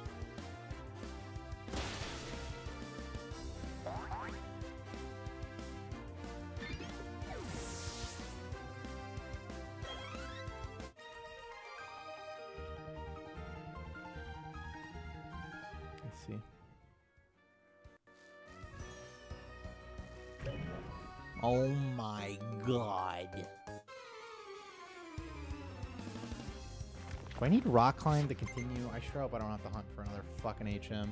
[SPEAKER 1] Oh my god. Do I need rock climb to continue? I sure hope I don't have to hunt for another fucking H M.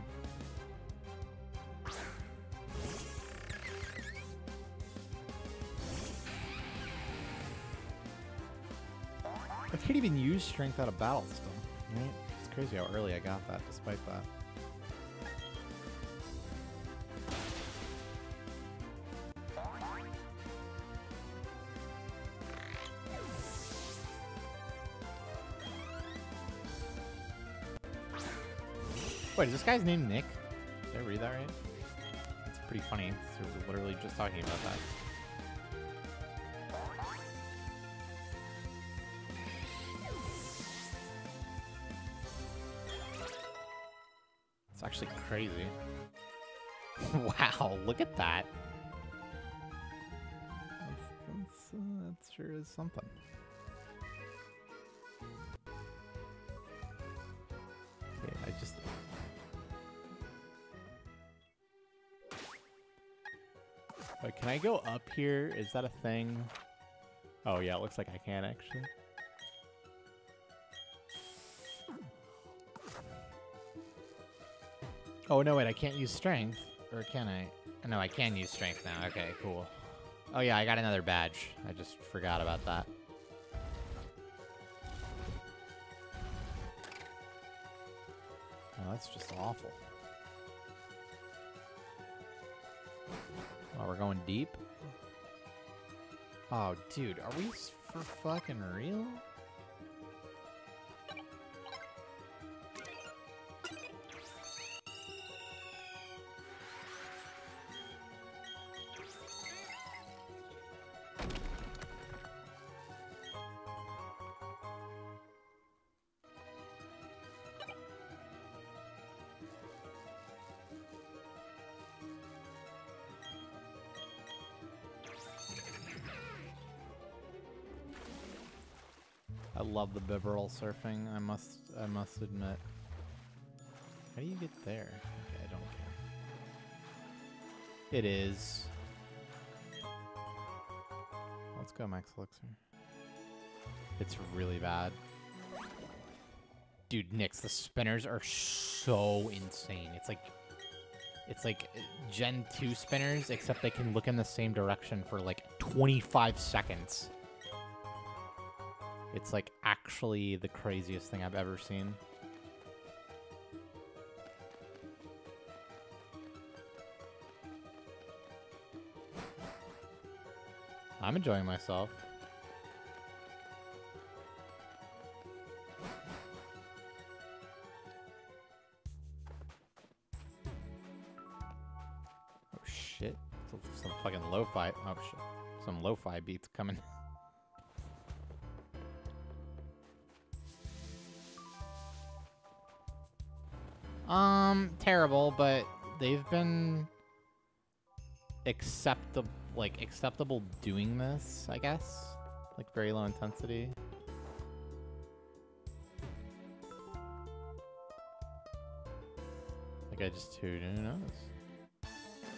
[SPEAKER 1] I can't even use strength out of battle still. Right? It's crazy how early I got that despite that. Wait, is this guy's name Nick? Did I read that right? That's pretty funny. So we're literally just talking about that. It's actually crazy. Wow, look at that. That's, that's, uh, that sure is something. Okay, I just... Wait, can I go up here? Is that a thing? Oh yeah, it looks like I can actually. Oh no, wait, I can't use strength. Or can I? No, I can use strength now. Okay, cool. Oh yeah, I got another badge. I just forgot about that. Oh, that's just awful. Oh, we're going deep? Oh, dude, are we for fucking real? I love the bibarel surfing, I must I must admit. How do you get there? Okay, I don't care. It is. Let's go Max Elixir. It's really bad. Dude, Nyx, the spinners are so insane. It's like it's like Gen two spinners, except they can look in the same direction for like twenty-five seconds. It's like actually the craziest thing I've ever seen. I'm enjoying myself. Oh shit. Some fucking lo-fi. Oh shit. Some lo-fi beats coming. Um, terrible, but they've been acceptable, like, acceptable doing this, I guess. Like, very low intensity. Like, I just, who knows?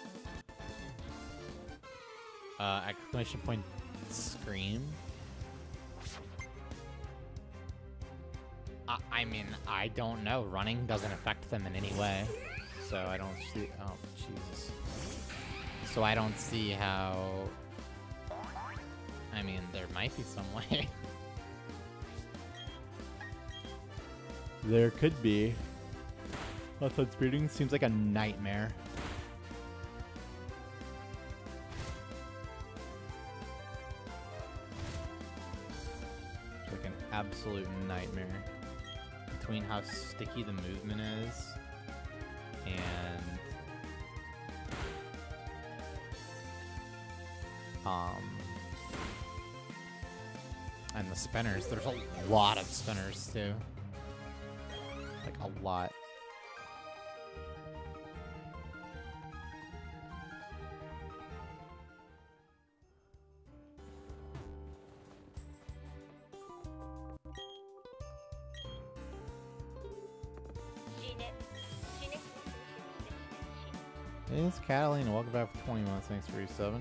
[SPEAKER 1] Uh, exclamation point scream. I mean, I don't know. Running doesn't affect them in any way. So I don't see... Oh, Jesus. So I don't see how... I mean, there might be some way. There could be. Method speeding seems like a nightmare. absolute nightmare. Between how sticky the movement is and um and the spinners. There's a lot of spinners too. Like a lot. It's Catalina. Welcome back for twenty months. Thanks for your seven.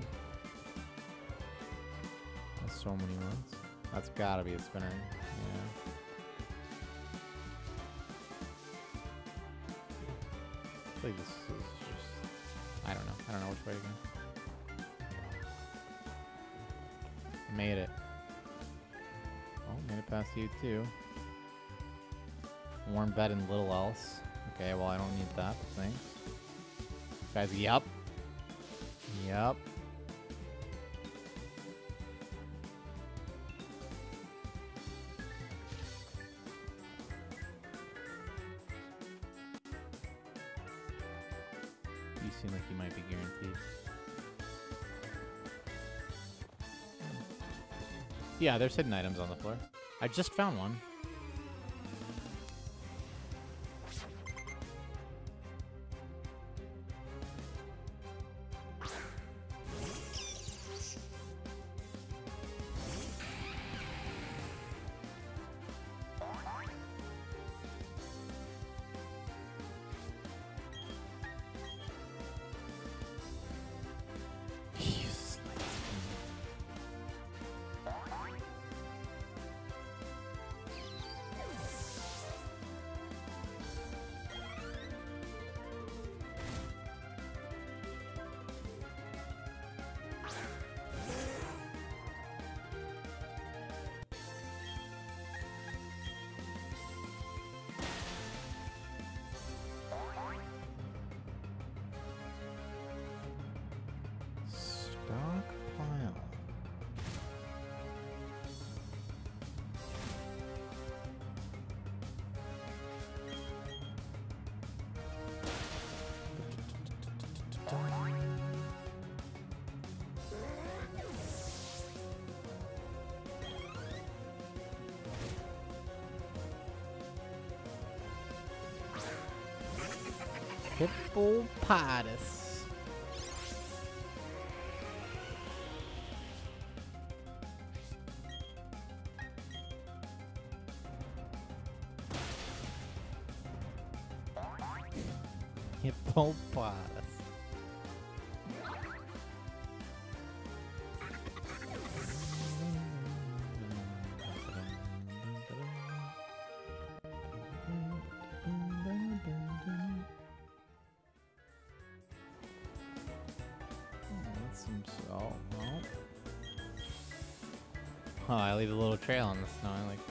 [SPEAKER 1] That's so many months. That's gotta be a spinner. Yeah. I feel like this is just... I don't know. I don't know which way to go. Made it. Oh, made it past you too. Warm bed and little else. Okay, well I don't need that. Thanks. Guys, yep. Yep. You seem like you might be guaranteed. Yeah, there's hidden items on the floor. I just found one. Hippopotamus. Hippopotamus. Oh, well. Oh, I leave a little trail on the snow. I like that.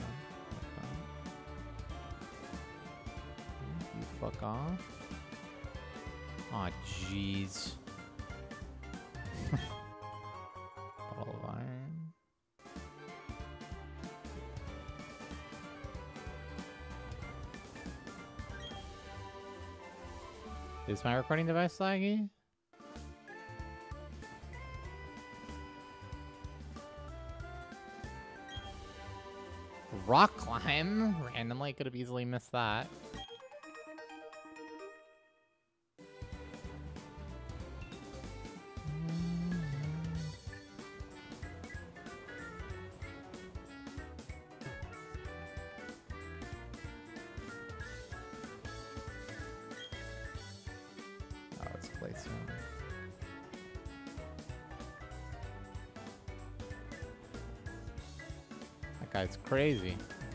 [SPEAKER 1] Like that. You fuck off. Aw, oh, jeez. Ball of iron. Is my recording device laggy? Rock climb? Randomly, could have easily missed that. Oh, let's play some. That guy's crazy.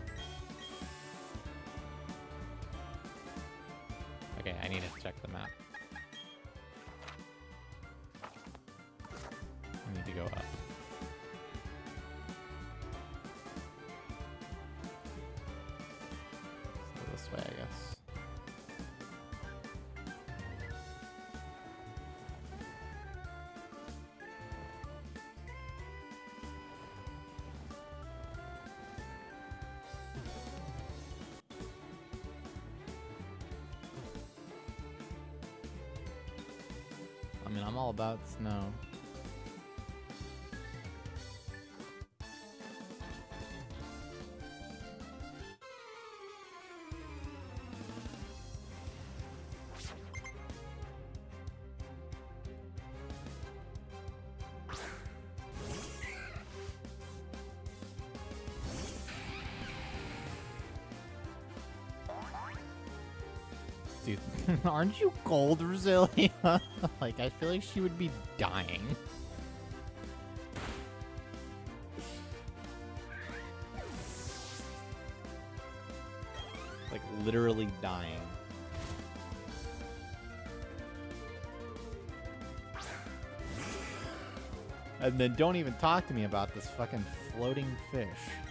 [SPEAKER 1] Okay, I need to check the map. I need to go up. So this way, I guess. man. I'm all about snow. Dude, aren't you cold, Roselia? Like, I feel like she would be dying. Like, literally dying. And then don't even talk to me about this fucking floating fish.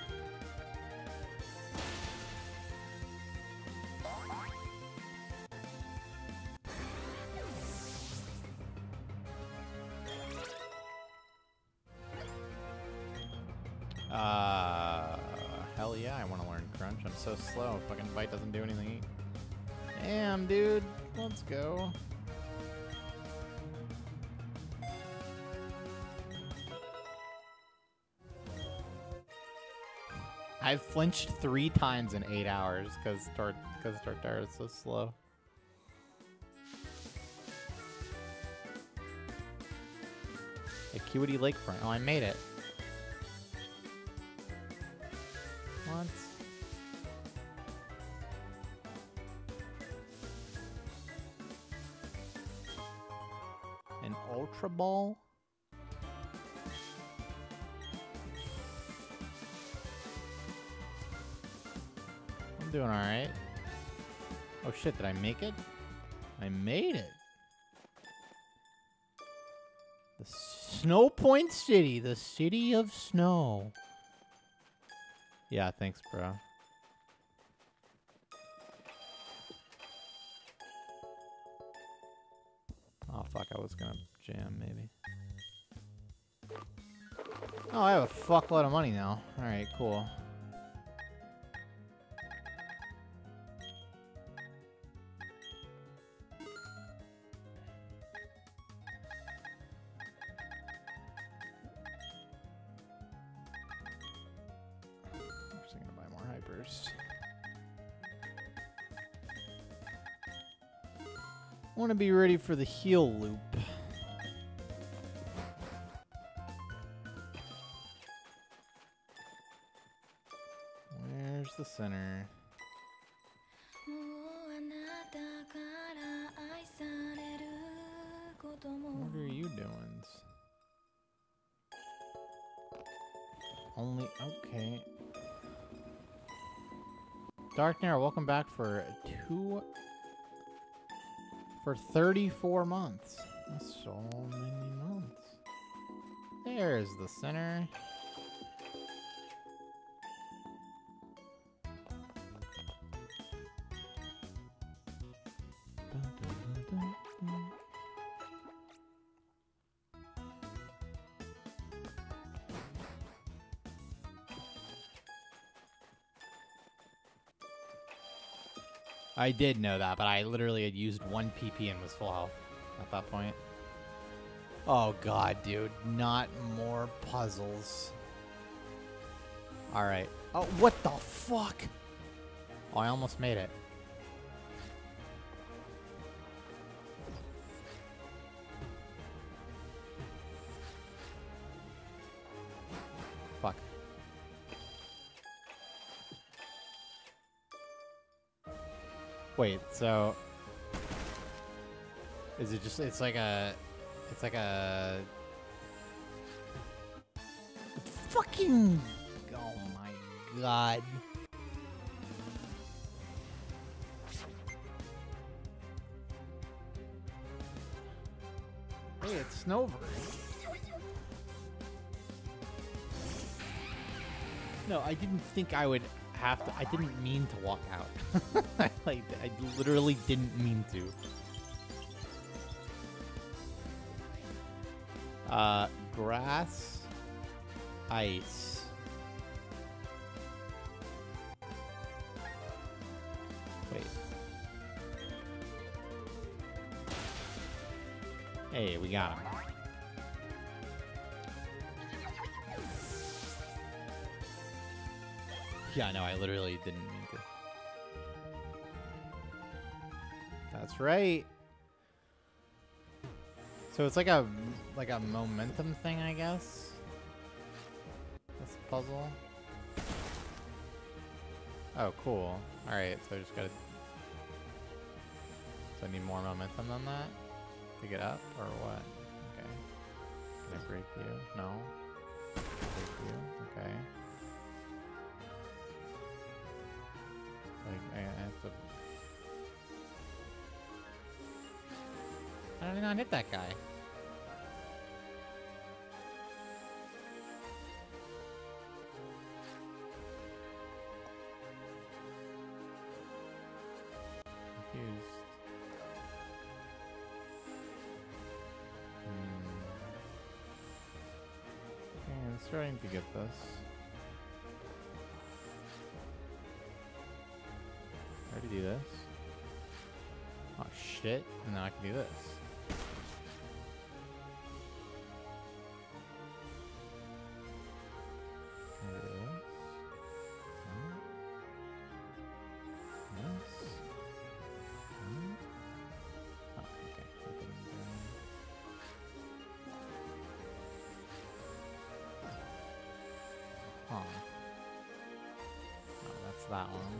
[SPEAKER 1] Uh, hell yeah, I want to learn Crunch. I'm so slow. Fucking Bite doesn't do anything. Damn, dude. Let's go. I've flinched three times in eight hours because Tart because Tartar is so slow. Acuity Lakefront. Oh, I made it. What? An Ultra Ball? I'm doing alright. Oh shit, did I make it? I made it! The Snow Point City, the city of snow. Yeah, thanks, bro. Oh, fuck, I was gonna jam, maybe. Oh, I have a fuckload of money now. Alright, cool. I want to be ready for the heal loop. Where's the center? What are you doing? Only, okay. Dark Nair, welcome back for two... For thirty-four months. That's so many months. There's the center. I did know that, but I literally had used one P P and was full health at that point. Oh god, dude. Not more puzzles. Alright. Oh, what the fuck? Oh, I almost made it. Fuck. Wait, so is it just it's like a it's like a fucking oh my god. Hey, it's Snover. No, I didn't think I would have to. I didn't mean to walk out. Like, I literally didn't mean to. Uh, grass, ice. Wait. Hey, we got him. Yeah, no, I literally didn't mean to. That's right. So it's like a like a momentum thing, I guess. This puzzle. Oh, cool. All right, so I just gotta. So I need more momentum than that to get up, or what? Okay. Can I break you? No. Break you. Okay. I, I have to. How did I not hit that guy? Confused. Hmm. Okay, I'm starting to get this. I already do this. Oh shit, and now I can do this. Can I do this? No. This? No. Oh, okay. Nothing there. Huh. Oh, that's that one.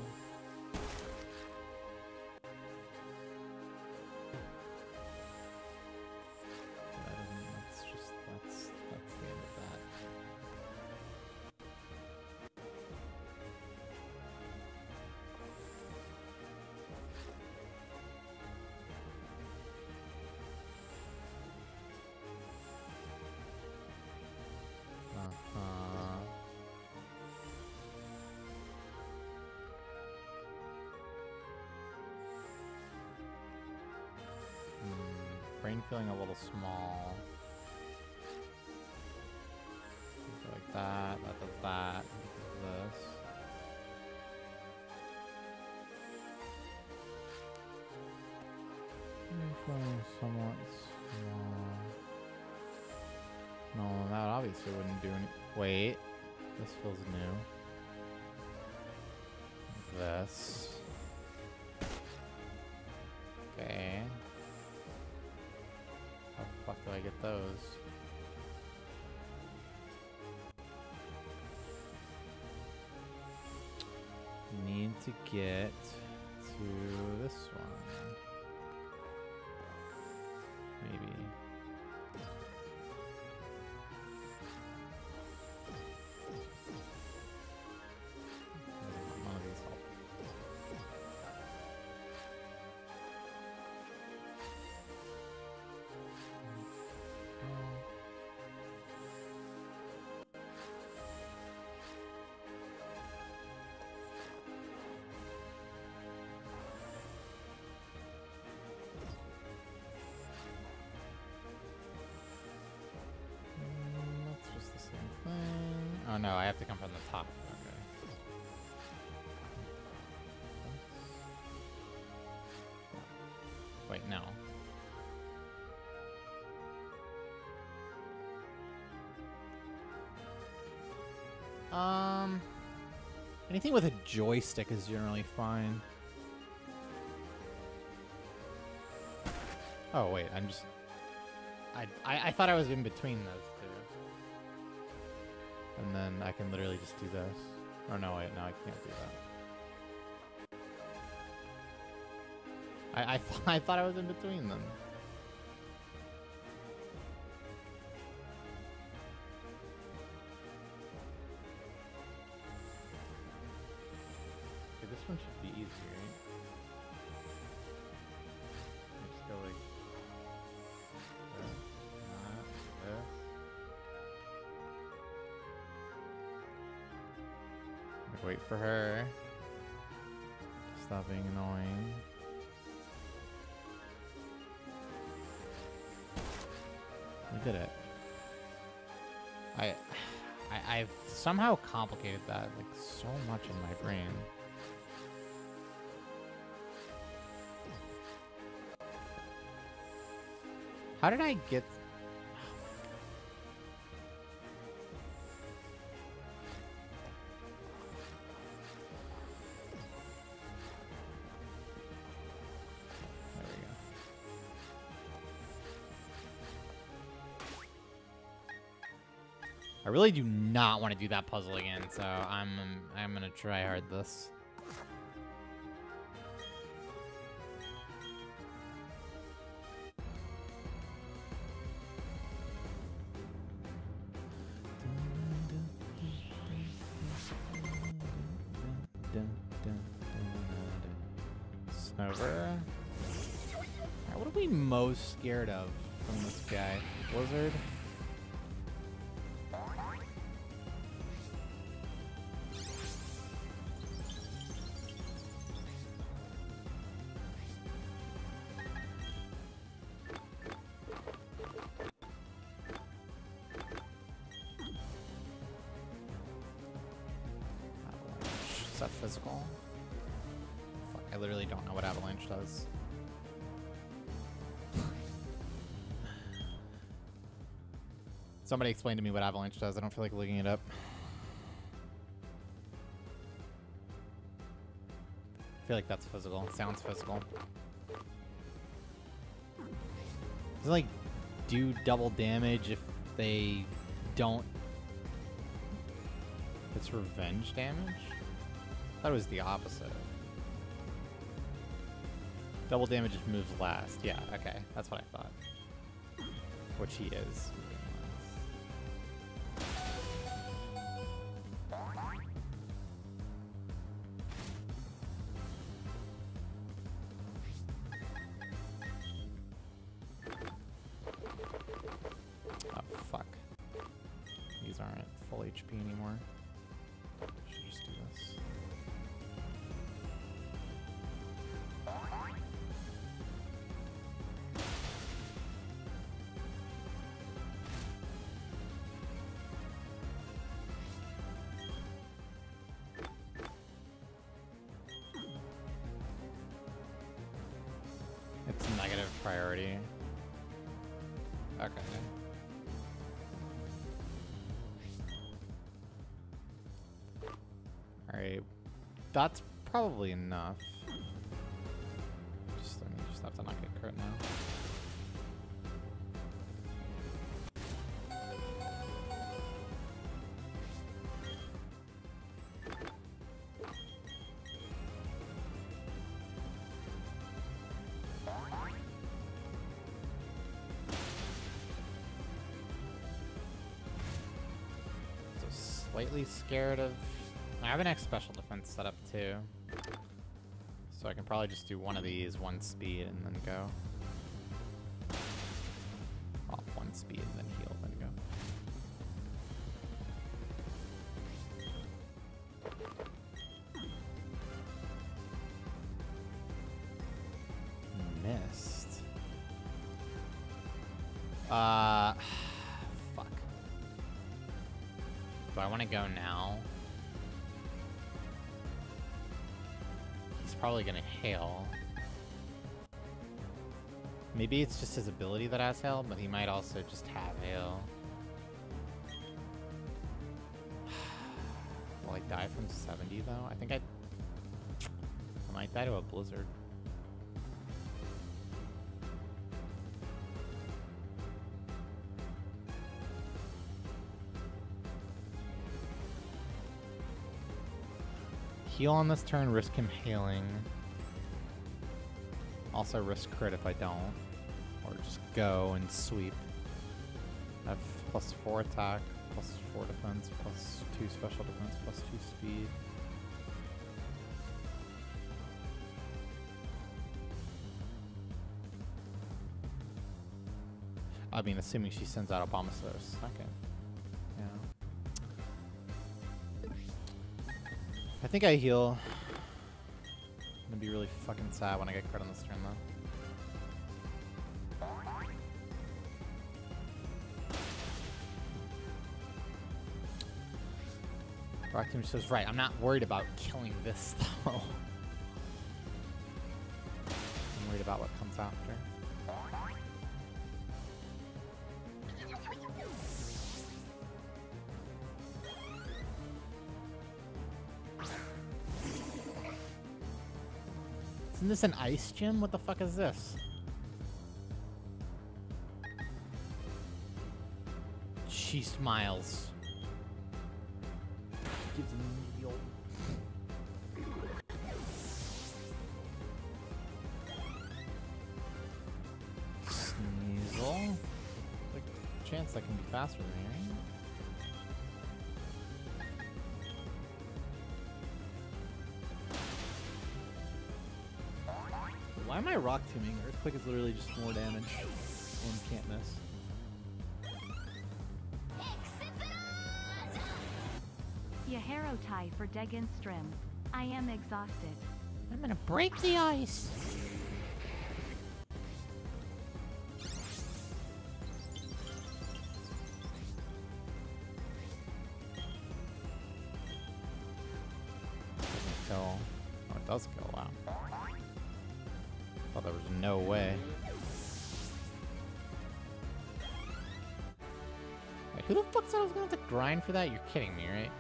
[SPEAKER 1] Brain feeling a little small. Like that, that does that, this. Brain feeling somewhat small. No, that obviously wouldn't do any. Wait, this feels new. This. Okay. How the fuck do I get those? Need to get to this one. Maybe. None of these help. Oh no, I have to come from the top. Okay. Wait, no. Um, anything with a joystick is generally fine. Oh wait, I'm just. I I, I thought I was in between those two. And then I can literally just do this. Oh no, wait, no, I can't do that. I I, th I thought I was in between them. Okay, this one should be easy, right? Just go like this, not this. Wait for her to stop being annoying. We did it. I, I, I've somehow complicated that like so much in my brain. How did I get... There we go. I really do not want to do that puzzle again, so I'm I'm gonna try hard this. Snover. Alright, what are we most scared of from this guy? Blizzard? Is that physical? Fuck, I literally don't know what Avalanche does. Somebody explain to me what Avalanche does. I don't feel like looking it up. I feel like that's physical. It sounds physical. Does it, like, do double damage if they don't... It's revenge damage? I thought it was the opposite. Double damage just moves last. Yeah, okay. That's what I thought. Which he is. Oh, fuck. These aren't full H P anymore. Should just do this. It's negative priority. Okay. Alright. That's probably enough. Just, I mean, just have to not get crit now. Slightly scared of... I have an X special defense set up too. So I can probably just do one of these, one speed, and then go. Off one speed, and then heal, then go. Missed. Uh... Do I want to go now? He's probably going to hail. Maybe it's just his ability that has hail, but he might also just have hail. Will I die from seventy though? I think I... I might die to a blizzard. Heal on this turn, risk him hailing. Also risk crit if I don't. Or just go and sweep. I have plus four attack, plus four defense, plus two special defense, plus two speed. I mean, assuming she sends out a Abomastos. Okay. Yeah. I think I heal. I'm gonna be really fucking sad when I get crit on this turn, though. Rock Team says, right, I'm not worried about killing this, though. I'm worried about what comes after. Isn't this an ice gym? What the fuck is this? She smiles. Gives him the old... Sneasel. Like, chance that can be faster than me, right? Why am I rock tombing? Earthquake is literally just more damage. One can't miss.
[SPEAKER 2] Yaharo tie for Degan Strim. I am exhausted.
[SPEAKER 1] I'm gonna break the ice! Doesn't kill. Oh, it does kill, wow. Thought there was no way. Wait, who the fuck said I was gonna have to grind for that? You're kidding me, right?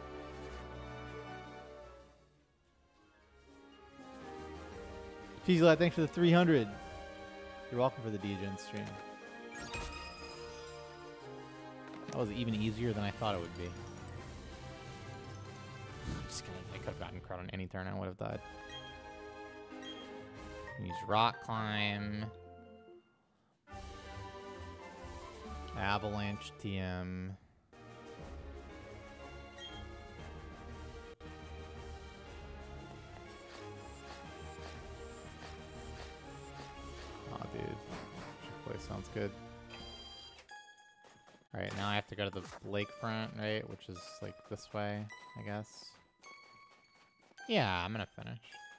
[SPEAKER 1] Jeez, thanks for the three hundred. You're welcome for the D J stream. That was even easier than I thought it would be. I'm just kidding. I could have gotten crowd on any turn. I would have died. Use rock climb. Avalanche T M. Oh, dude. Play sounds good. Alright, now I have to go to the lakefront, right? Which is like this way, I guess. Yeah, I'm gonna finish.